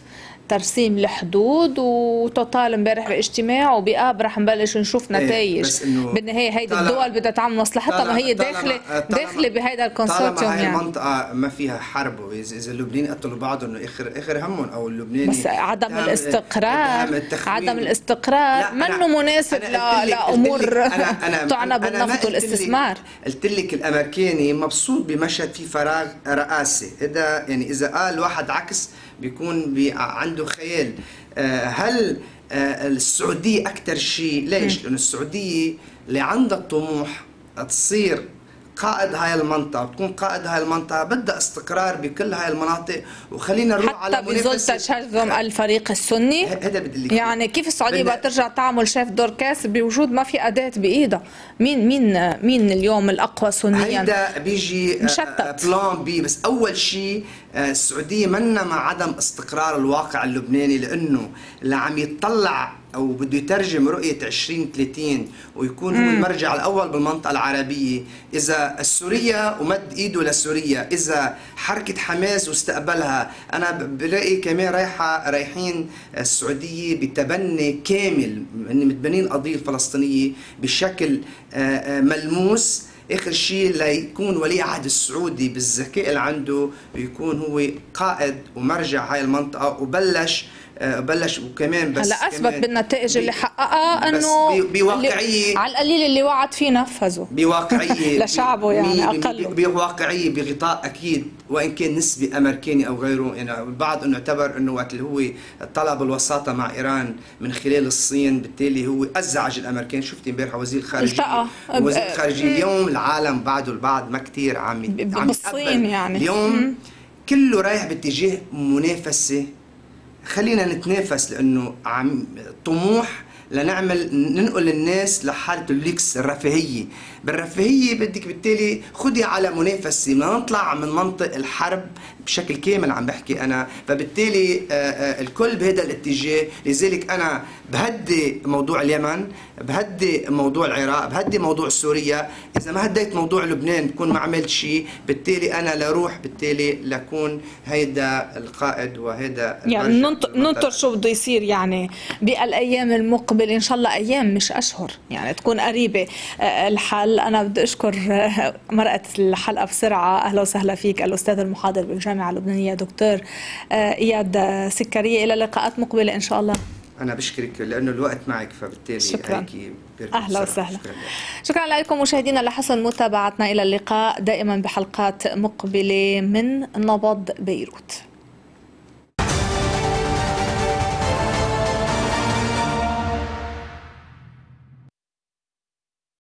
ترسيم الحدود، وتوتال امبارح باجتماع وبآب رح نبلش نشوف نتائج. إيه بالنهاية هيدي الدول بدها تعمل مصلحتها، ما هي داخله داخله بهيدا الكونسورتيوم. طالما هاي يعني المنطقة ما فيها حرب، واذا اللبنانيين قتلوا بعضهم انه اخر اخر همهم او اللبناني بس عدم الاستقرار عدم الاستقرار منه مناسب لامور تعنى بالنفط والاستثمار. قلت لك الامريكاني مبسوط بمشهد في فراغ رئاسي. اذا يعني اذا قال واحد عكس بيكون بي عنده خيال. هل السعودية أكثر شيء؟ ليش؟ لأن السعودية اللي عندها الطموح تصير قائد هاي المنطقة، وتكون قائد هاي المنطقة بدها استقرار بكل هاي المناطق. وخلينا نروح على حتى بظل تشرذم الفريق السني. هذا بدي لك يعني كيف السعودية بدها ترجع تعمل شاف دور كاس بوجود ما في أداة بإيدها؟ مين مين مين اليوم الأقوى سنيا؟ هيدا بيجي مشتت بلان بي. بس أول شيء السعودية منا مع عدم استقرار الواقع اللبناني، لأنه اللي عم يتطلع أو بده يترجم رؤية عشرين ثلاثين ويكون هو المرجع الأول بالمنطقة العربية. إذا السورية ومد إيده لسوريا، إذا حركة حماس واستقبلها، أنا بلاقي كمان رايحة رايحين السعودية بتبني كامل، إن متبنين القضية الفلسطينية بشكل ملموس. اخر شيء ليكون ولي عهد السعودي بالذكاء اللي عنده ويكون هو قائد ومرجع هاي المنطقه، وبلش بلش وكمان بس هلا اثبت بالنتائج اللي حققها انه بواقعيه على القليل اللي وعد فيه نفذه بواقعيه لشعبه يعني اقل بواقعيه بغطاء اكيد، وان كان نسبي امريكاني او غيره. يعني البعض انه اعتبر انه وقت اللي هو طلب الوساطه مع ايران من خلال الصين بالتالي هو ازعج الامريكان. شفت امبارح وزير الخارجيه وزير الخارجيه اليوم العالم بعده البعض ما كثير عم بالصين يعني اليوم مم. كله رايح باتجاه منافسه. خلينا نتنافس لانه عم طموح لنعمل ننقل الناس لحاله الليكس الرفاهيه. بالرفاهيه بدك بالتالي خدي على منافسه، ما نطلع من منطق الحرب بشكل كامل عم بحكي انا. فبالتالي الكل بهذا الاتجاه. لذلك انا بهدي موضوع اليمن، بهدي موضوع العراق، بهدي موضوع سوريا. اذا ما هديت موضوع لبنان بكون ما عملت شيء. بالتالي انا لاروح بالتالي لكون هيدا القائد وهيدا يعني ننطر, ننطر شو بده يصير يعني بالايام المقبله، ان شاء الله ايام مش اشهر يعني تكون قريبه الحل. انا بدي اشكر مرقت الحلقه بسرعه. اهلا وسهلا فيك الاستاذ المحاضر بالجامعه اللبنانيه دكتور اياد سكريه. الى لقاءات مقبله ان شاء الله. أنا بشكرك لأنه الوقت معك فبالتالي شكرا. هيك أهلا وسهلا. شكرا, شكرا لكم مشاهدينا لحسن متابعتنا. إلى اللقاء دائما بحلقات مقبلة من نبض بيروت.